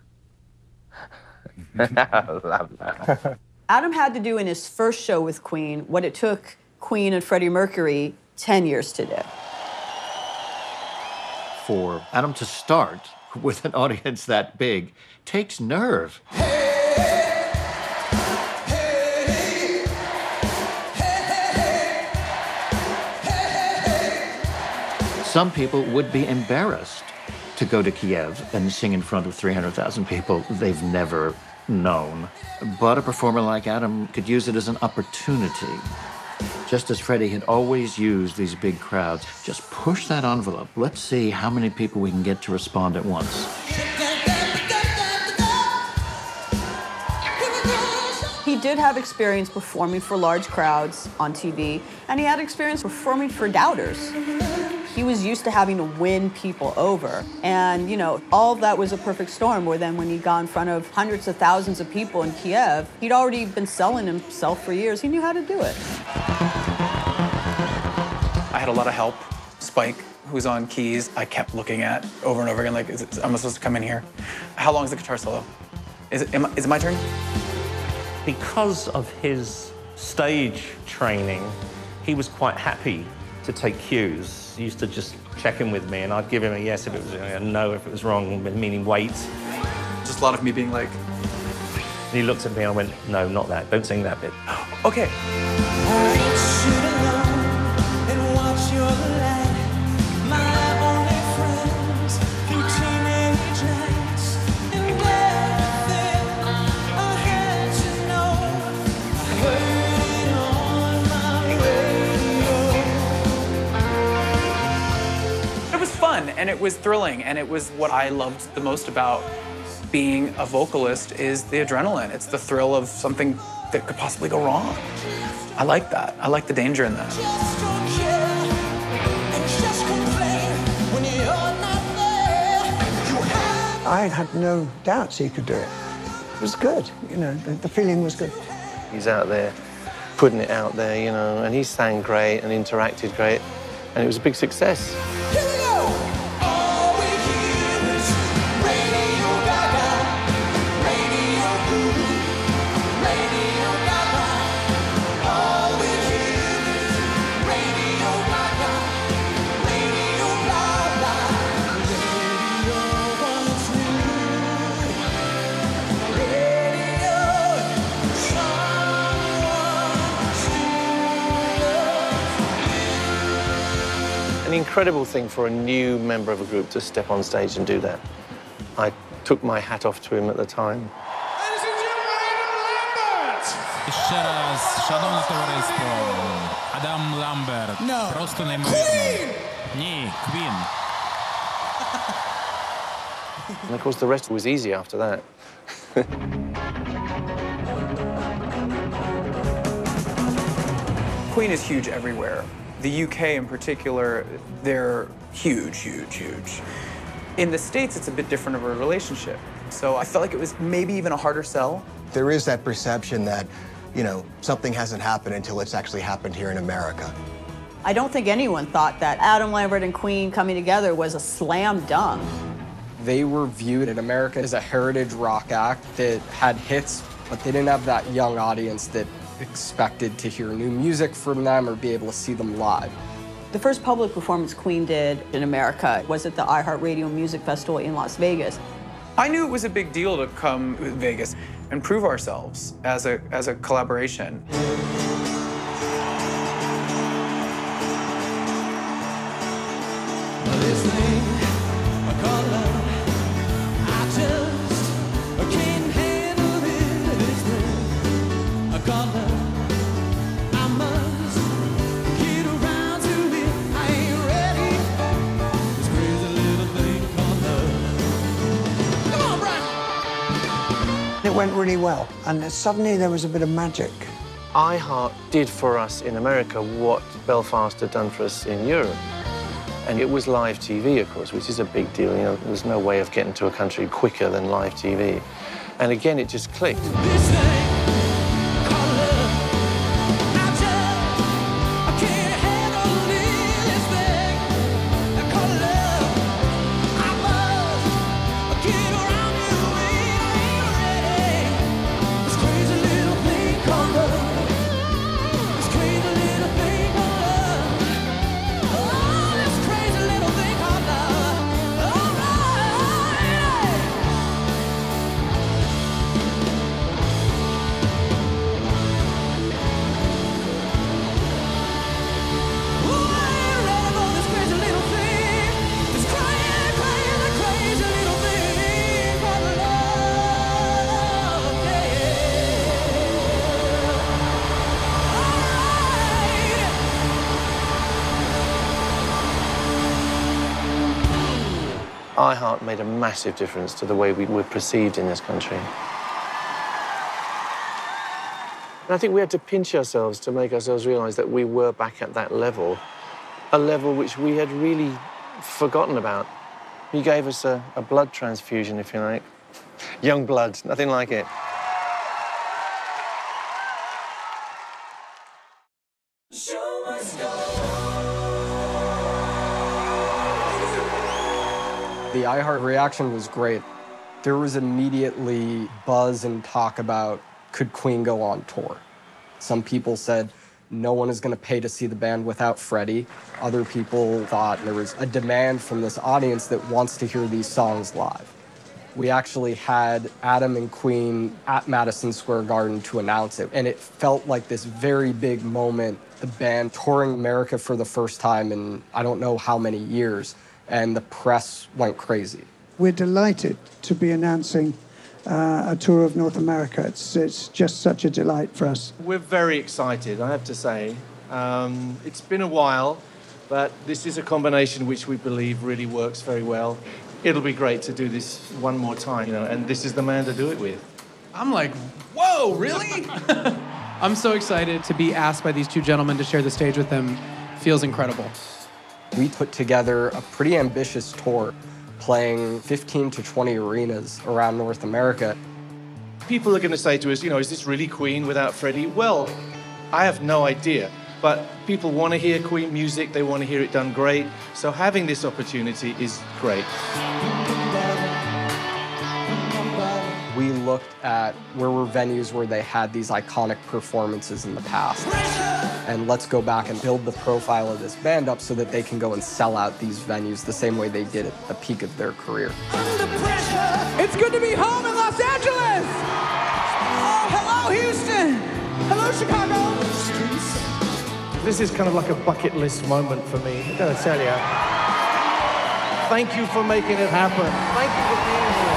I love that. Adam had to do in his first show with Queen what it took Queen and Freddie Mercury ten years to do. For Adam to start with an audience that big takes nerve. Some people would be embarrassed to go to Kiev and sing in front of three hundred thousand people they've never known. But a performer like Adam could use it as an opportunity. Just as Freddie had always used these big crowds, just push that envelope. Let's see how many people we can get to respond at once. He did have experience performing for large crowds on T V, and he had experience performing for doubters. He was used to having to win people over. And, you know, all of that was a perfect storm, where then when he got in front of hundreds of thousands of people in Kiev, he'd already been selling himself for years. He knew how to do it. I had a lot of help. Spike, who's on keys, I kept looking at over and over again, like, is it, am I supposed to come in here? How long is the guitar solo? Is it, am I, is it my turn? Because of his stage training, he was quite happy to take cues. He used to just check in with me, and I'd give him a yes if it was a no if it was wrong, meaning wait. Just a lot of me being like... And he looked at me and I went, no, not that. Don't sing that bit. Okay. And it was thrilling, and it was what I loved the most about being a vocalist is the adrenaline. It's the thrill of something that could possibly go wrong. I like that. I like the danger in that. I had no doubts he could do it. was good, you know, the, the feeling was good. He's out there putting it out there, you know, and he sang great and interacted great, and it was a big success. An incredible thing for a new member of a group to step on stage and do that. I took my hat off to him at the time. Ще раз, шановне товариство, Адам Ламберт. No. Просто неймовірно. Ні, Queen. And of course, the rest was easy after that. Queen is huge everywhere. The U K in particular, they're huge, huge, huge. In the States, it's a bit different of a relationship. So I felt like it was maybe even a harder sell. There is that perception that, you know, something hasn't happened until it's actually happened here in America. I don't think anyone thought that Adam Lambert and Queen coming together was a slam dunk. They were viewed in America as a heritage rock act that had hits, but they didn't have that young audience that expected to hear new music from them or be able to see them live. The first public performance Queen did in America was at the iHeartRadio Music Festival in Las Vegas. I knew it was a big deal to come to Vegas and prove ourselves as a, as a collaboration. It went really well, and suddenly there was a bit of magic. iHeart did for us in America what Belfast had done for us in Europe. And it was live T V, of course, which is a big deal. You know, there's no way of getting to a country quicker than live T V. And again, it just clicked. iHeart made a massive difference to the way we were perceived in this country. And I think we had to pinch ourselves to make ourselves realize that we were back at that level, a level which we had really forgotten about. He gave us a, a blood transfusion, if you like. Young blood, nothing like it. The iHeart reaction was great. There was immediately buzz and talk about, could Queen go on tour? Some people said, no one is going to pay to see the band without Freddie. Other people thought there was a demand from this audience that wants to hear these songs live. We actually had Adam and Queen at Madison Square Garden to announce it, and it felt like this very big moment, the band touring America for the first time in I don't know how many years. And the press went crazy. We're delighted to be announcing uh, a tour of North America. It's, it's just such a delight for us. We're very excited, I have to say. Um, it's been a while, but this is a combination which we believe really works very well. It'll be great to do this one more time, you know, and this is the man to do it with. I'm like, whoa, really? I'm so excited to be asked by these two gentlemen to share the stage with them. Feels incredible. We put together a pretty ambitious tour, playing fifteen to twenty arenas around North America. People are going to say to us, you know, is this really Queen without Freddie? Well, I have no idea. But people want to hear Queen music. They want to hear it done great. So having this opportunity is great. We looked at where were venues where they had these iconic performances in the past. And let's go back and build the profile of this band up so that they can go and sell out these venues the same way they did at the peak of their career. It's good to be home in Los Angeles! Oh, hello, Houston! Hello, Chicago! This is kind of like a bucket list moment for me, I gotta tell you. Thank you for making it happen. Thank you for being here.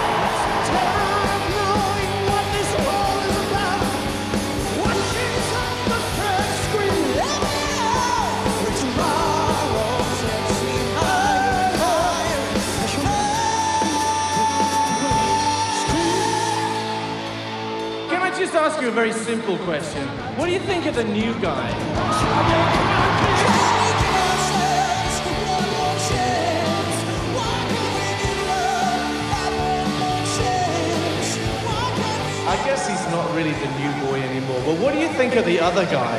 Can I just ask you a very simple question? What do you think of the new guy? I guess he's not really the new boy anymore, but what do you think of the other guy?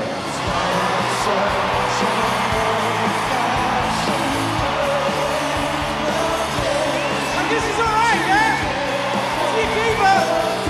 I guess he's all right, yeah? Is he a keeper?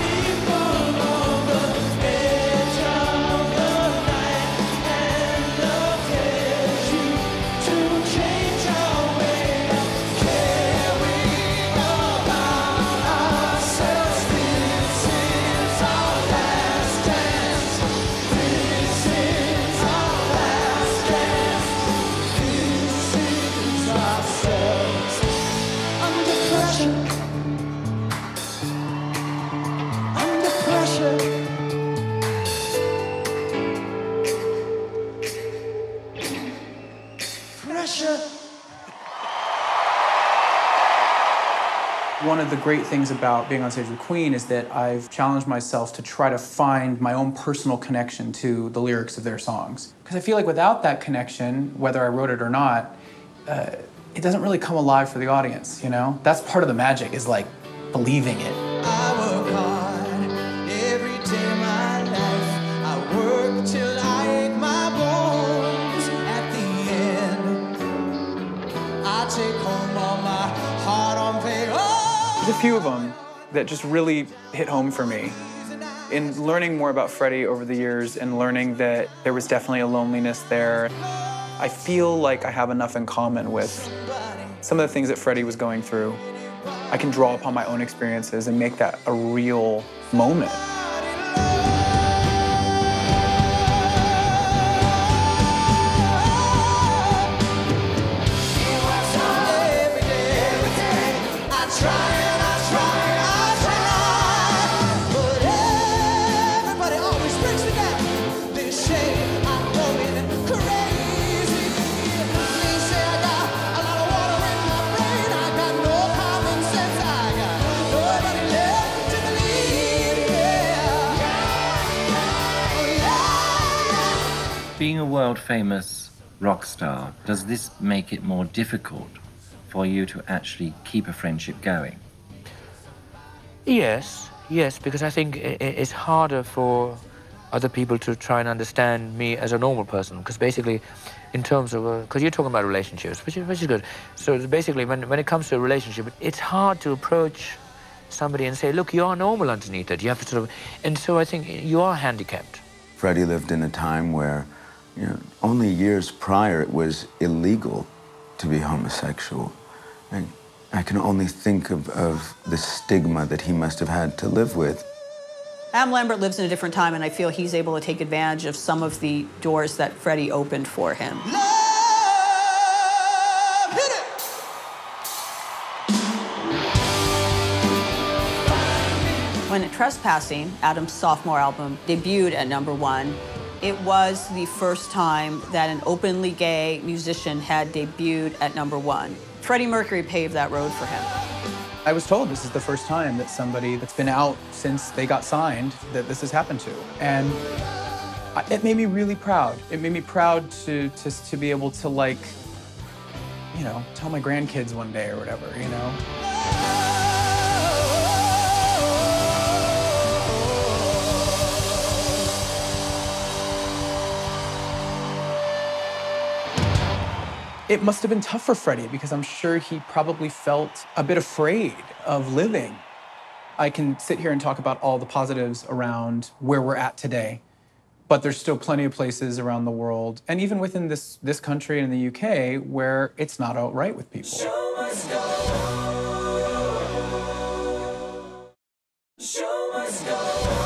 One of the great things about being on stage with Queen is that I've challenged myself to try to find my own personal connection to the lyrics of their songs. Because I feel like without that connection, whether I wrote it or not, uh, it doesn't really come alive for the audience, you know? That's part of the magic, is like believing it. I work hard every day of my life. I work till I ache my bones. At the end, I take home all my hard-earned pay. Oh! There's a few of them that just really hit home for me. In learning more about Freddie over the years and learning that there was definitely a loneliness there, I feel like I have enough in common with some of the things that Freddie was going through. I can draw upon my own experiences and make that a real moment. Being a world-famous rock star, does this make it more difficult for you to actually keep a friendship going? Yes, yes, because I think it's harder for other people to try and understand me as a normal person, because basically, in terms of, because you're talking about relationships, which is, which is good. So basically, when, when it comes to a relationship, it's hard to approach somebody and say, look, you are normal underneath it. You have to sort of, and so I think you are handicapped. Freddie lived in a time where, you know, only years prior it was illegal to be homosexual. And I can only think of, of the stigma that he must have had to live with. Adam Lambert lives in a different time, and I feel he's able to take advantage of some of the doors that Freddie opened for him. When Trespassing, Adam's sophomore album, debuted at number one, it was the first time that an openly gay musician had debuted at number one. Freddie Mercury paved that road for him. I was told this is the first time that somebody that's been out since they got signed that this has happened to. And it made me really proud. It made me proud to, to, to be able to, like, you know, tell my grandkids one day or whatever, you know? It must have been tough for Freddie because I'm sure he probably felt a bit afraid of living. I can sit here and talk about all the positives around where we're at today, but there's still plenty of places around the world, and even within this, this country and in the U K, where it's not all right with people. Show must go on. Show must go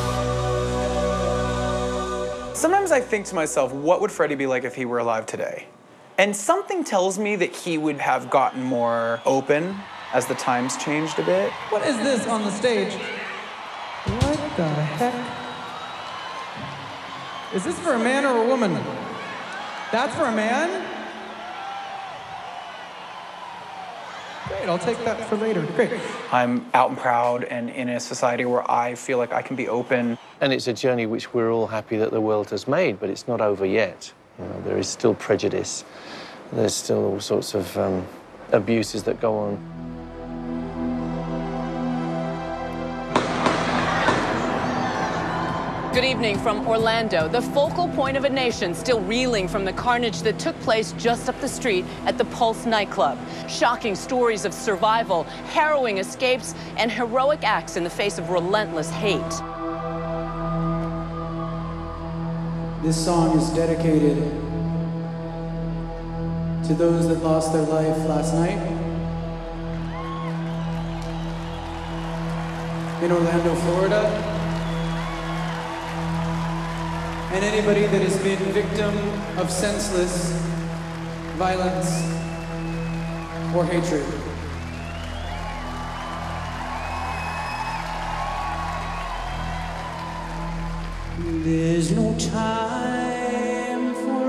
on. Sometimes I think to myself, what would Freddie be like if he were alive today? And something tells me that he would have gotten more open as the times changed a bit. What is this on the stage? What the heck? Is this for a man or a woman? That's for a man? Great, I'll take that for later. Great. I'm out and proud and in a society where I feel like I can be open. And it's a journey which we're all happy that the world has made, but it's not over yet. You know, there is still prejudice. There's still all sorts of um, abuses that go on. Good evening from Orlando, the focal point of a nation still reeling from the carnage that took place just up the street at the Pulse nightclub. Shocking stories of survival, harrowing escapes, and heroic acts in the face of relentless hate. This song is dedicated to those that lost their life last night in Orlando, Florida. And anybody that has been victim of senseless violence or hatred. There's no time for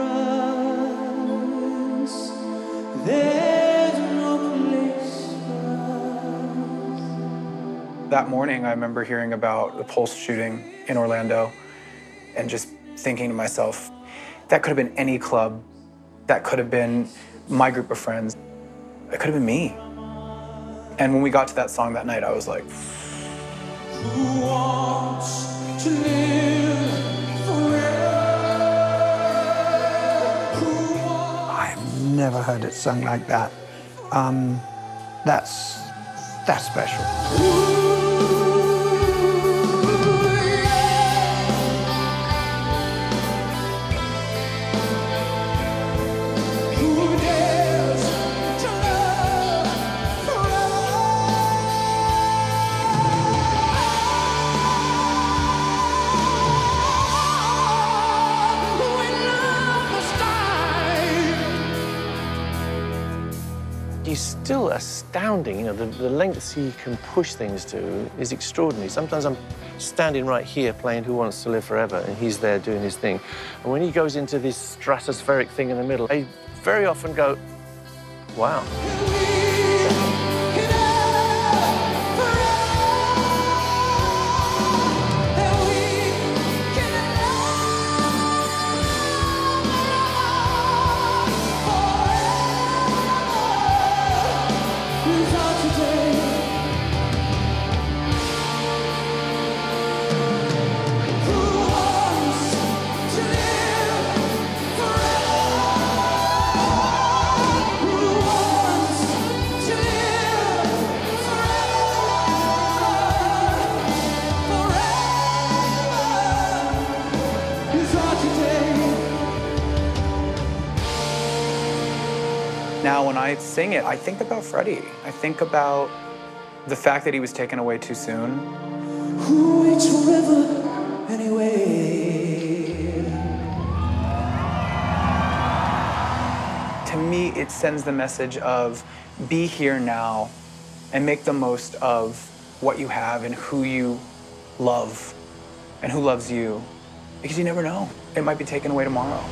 us. There's no place for us. That morning, I remember hearing about the Pulse shooting in Orlando and just thinking to myself, that could have been any club. That could have been my group of friends. It could have been me. And when we got to that song that night, I was like, Who wants to live forever? I've never heard it sung like that. Um, that's, that's special. He's still astounding. You know, the, the lengths he can push things to is extraordinary. Sometimes I'm standing right here playing Who Wants to Live Forever, and he's there doing his thing. And when he goes into this stratospheric thing in the middle, I very often go, wow. Now, when I sing it, I think about Freddie. I think about the fact that he was taken away too soon. Who waits forever anyway? To me, it sends the message of be here now and make the most of what you have and who you love and who loves you. Because you never know. It might be taken away tomorrow.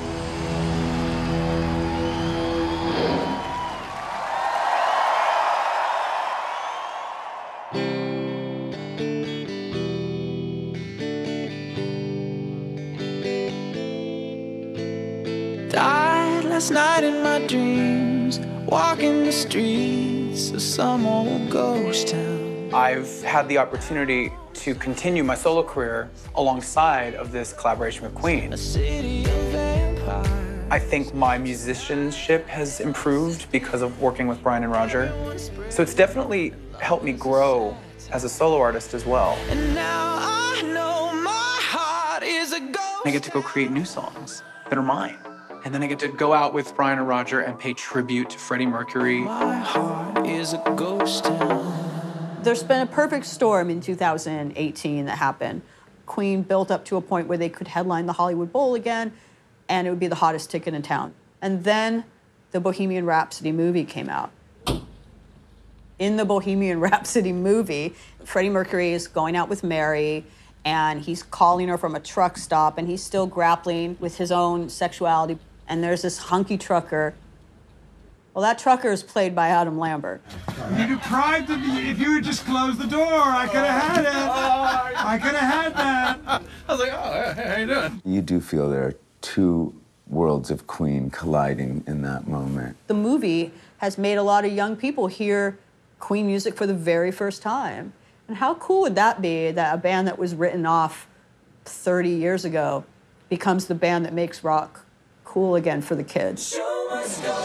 Died last night in my dreams, walking the streets of some old ghost town. I've had the opportunity to continue my solo career alongside of this collaboration with Queen. A city of vampires. I think my musicianship has improved because of working with Brian and Roger. So it's definitely helped me grow as a solo artist as well. And now I know my heart is a ghost. I get to go create new songs that are mine. And then I get to go out with Brian and Roger and pay tribute to Freddie Mercury. My heart is a ghost town. There's been a perfect storm in two thousand eighteen that happened. Queen built up to a point where they could headline the Hollywood Bowl again, and it would be the hottest ticket in town. And then the Bohemian Rhapsody movie came out. In the Bohemian Rhapsody movie, Freddie Mercury is going out with Mary, and he's calling her from a truck stop, and he's still grappling with his own sexuality. And there's this hunky trucker. Well, that trucker is played by Adam Lambert. You deprived of me. If you had just closed the door, I could have had it. I could have had that. I was like, oh, hey, how you doing? You do feel there are two worlds of Queen colliding in that moment. The movie has made a lot of young people hear Queen music for the very first time. And how cool would that be, that a band that was written off thirty years ago becomes the band that makes rock cool again for the kids? Show must go.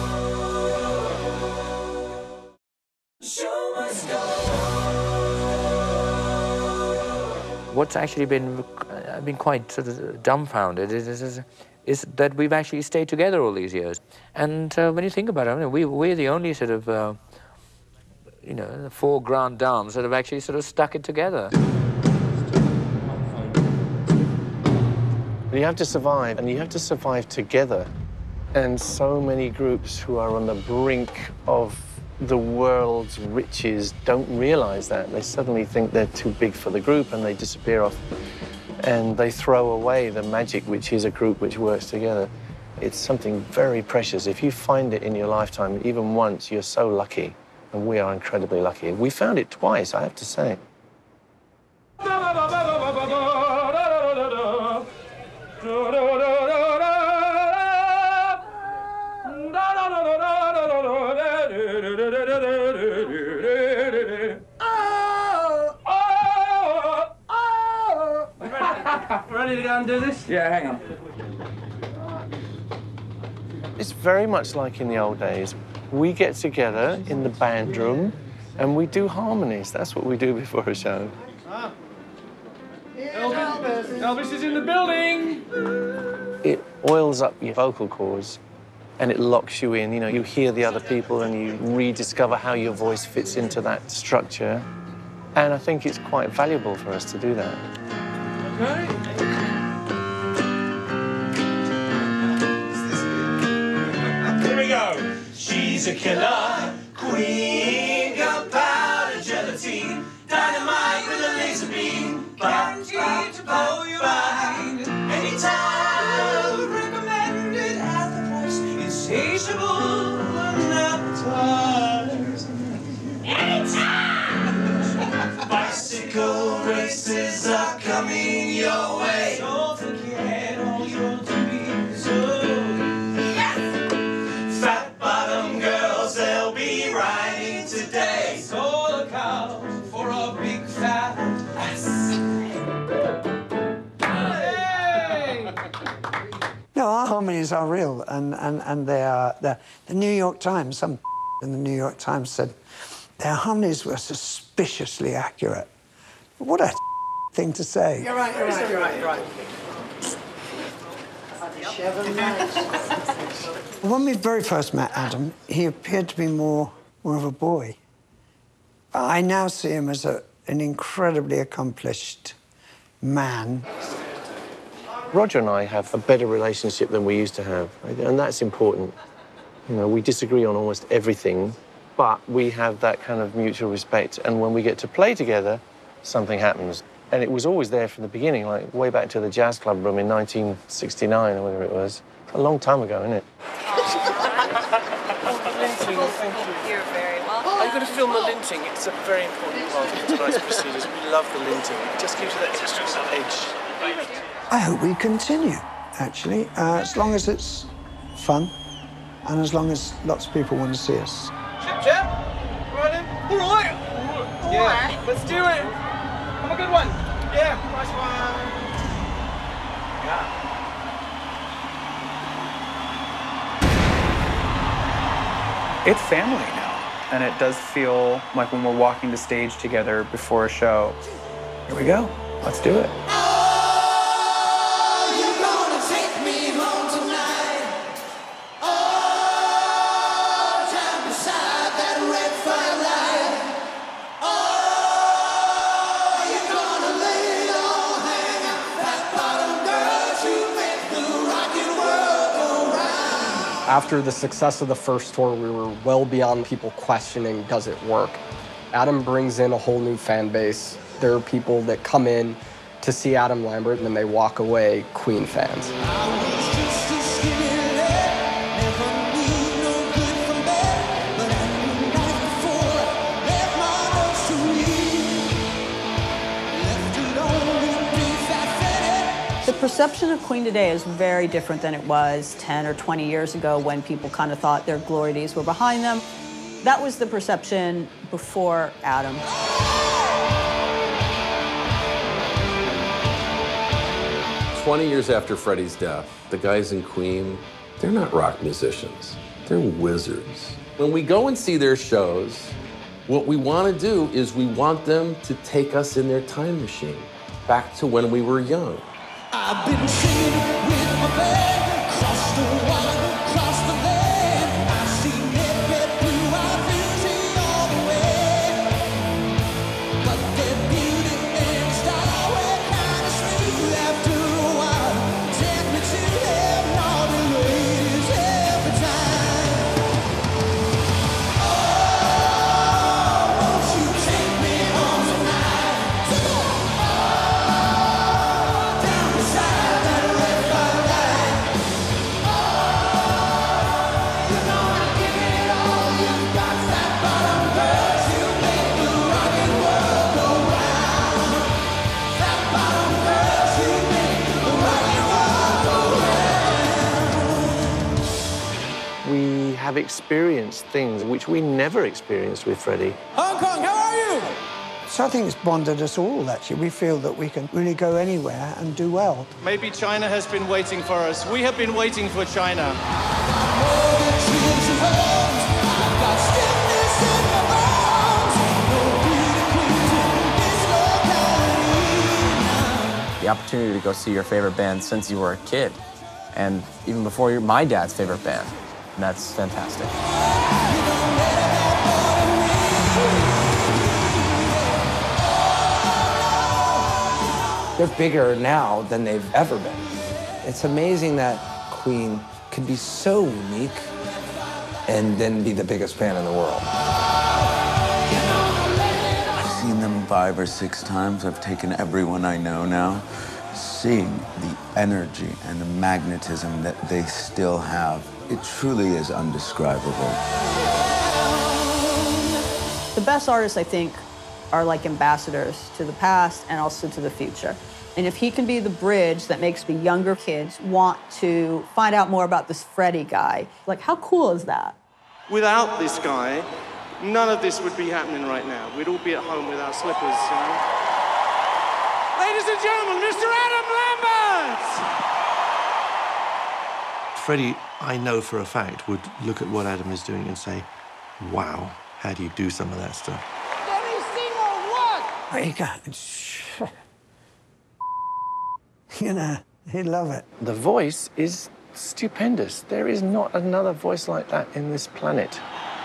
Show must go. What's actually been, I've been quite sort of dumbfounded is, is, is that we've actually stayed together all these years. And uh, when you think about it, I mean, we, we're the only sort of, uh, you know, the four grand dames that have actually sort of stuck it together. You have to survive, and you have to survive together. And so many groups who are on the brink of the world's riches don't realize that. They suddenly think they're too big for the group, and they disappear off. And they throw away the magic which is a group which works together. It's something very precious. If you find it in your lifetime, even once, you're so lucky. And we are incredibly lucky. We found it twice, I have to say. Ready to go and do this? Yeah, hang on. It's very much like in the old days. We get together in the band room and we do harmonies. That's what we do before a show. Ah. Elvis. Elvis is in the building. It oils up your vocal cords and it locks you in. You know, you hear the other people and you rediscover how your voice fits into that structure. And I think it's quite valuable for us to do that. Okay. Here we go. She's a killer queen, gunpowder gelatine, dynamite with a laser beam, guaranteed to blow your mind. Anytime, recommended at the price, insatiable and appetizing. Anytime! Bicycle races are coming your way. Don't forget all your dreams. Fat bottom girls, they'll be riding today. So look out for a big fat ass. Hey! No, our harmonies are real, and, and, and they are... The New York Times, some in the New York Times said their harmonies were suspiciously accurate. What a thing to say. You're right, you're right, you're right, you're right. When we very first met Adam, he appeared to be more, more of a boy. I now see him as a, an incredibly accomplished man. Roger and I have a better relationship than we used to have, and that's important. You know, we disagree on almost everything, but we have that kind of mutual respect, and when we get to play together, something happens. And it was always there from the beginning, like way back to the jazz club room in nineteen sixty-nine or whatever it was. A long time ago, isn't it? Linting, thank you. You're very welcome. Are you going to film the linting? It's a very important part of tonight's procedures. We love the linting. It just gives you that extra edge. I hope we continue, actually, uh, as long as it's fun and as long as lots of people want to see us. Chip, chap. Right in. All right. Yeah, let's do it. Have a good one. Yeah, nice one. Yeah. It's family now, and it does feel like when we're walking the stage together before a show. Here we go. Let's do it. After the success of the first tour, we were well beyond people questioning, does it work? Adam brings in a whole new fan base. There are people that come in to see Adam Lambert and then they walk away Queen fans. The perception of Queen today is very different than it was ten or twenty years ago when people kind of thought their glory days were behind them. That was the perception before Adam. twenty years after Freddie's death, the guys in Queen, they're not rock musicians. They're wizards. When we go and see their shows, what we want to do is we want them to take us in their time machine, back to when we were young. I've been singing with my band, across the water, across the land. I've seen it get blue, I've been all the way. But their beauty and style were kind of sweet after a while. Take me to them naughty ladies every time. Oh, won't you take me home tonight? We have experienced things which we never experienced with Freddie. Hong Kong, how are you? So I think it's bonded us all, actually. We feel that we can really go anywhere and do well. Maybe China has been waiting for us. We have been waiting for China. The opportunity to go see your favorite band since you were a kid, and even before you're my dad's favorite band. And that's fantastic. They're bigger now than they've ever been. It's amazing that Queen could be so unique and then be the biggest band in the world. I've seen them five or six times. I've taken everyone I know now. Seeing the energy and the magnetism that they still have, it truly is undescribable. The best artists, I think, are like ambassadors to the past and also to the future. And if he can be the bridge that makes the younger kids want to find out more about this Freddie guy, like, how cool is that? Without this guy, none of this would be happening right now. We'd all be at home with our slippers, you know? Ladies and gentlemen, Mister Adam Lambert! Freddie, I know for a fact, would look at what Adam is doing and say, wow, how do you do some of that stuff? Can he sing or what? He got, you know, he'd love it. The voice is stupendous. There is not another voice like that in this planet.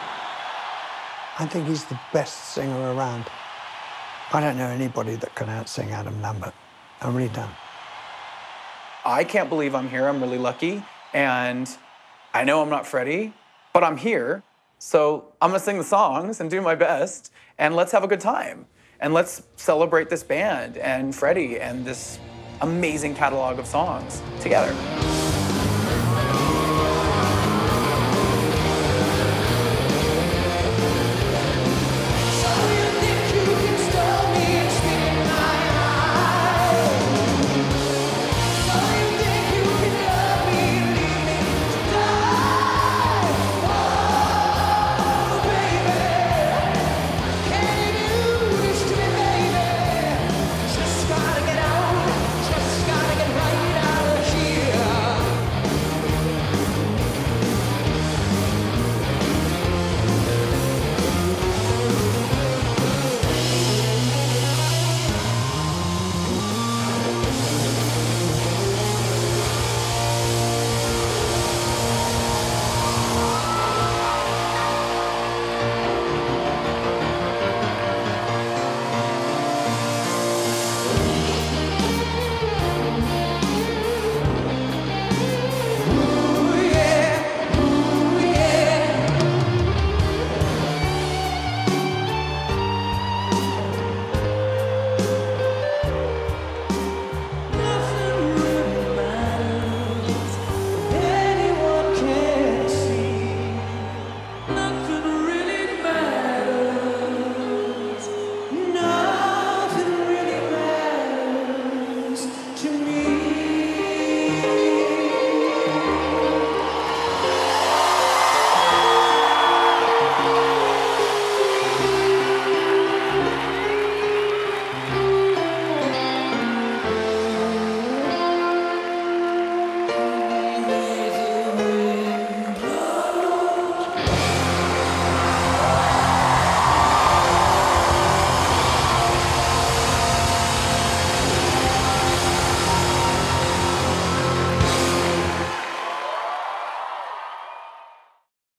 I think he's the best singer around. I don't know anybody that can out-sing Adam Lambert. I really don't. I can't believe I'm here. I'm really lucky. And I know I'm not Freddie, but I'm here. So I'm gonna sing the songs and do my best. And let's have a good time. And let's celebrate this band and Freddie and this amazing catalog of songs together.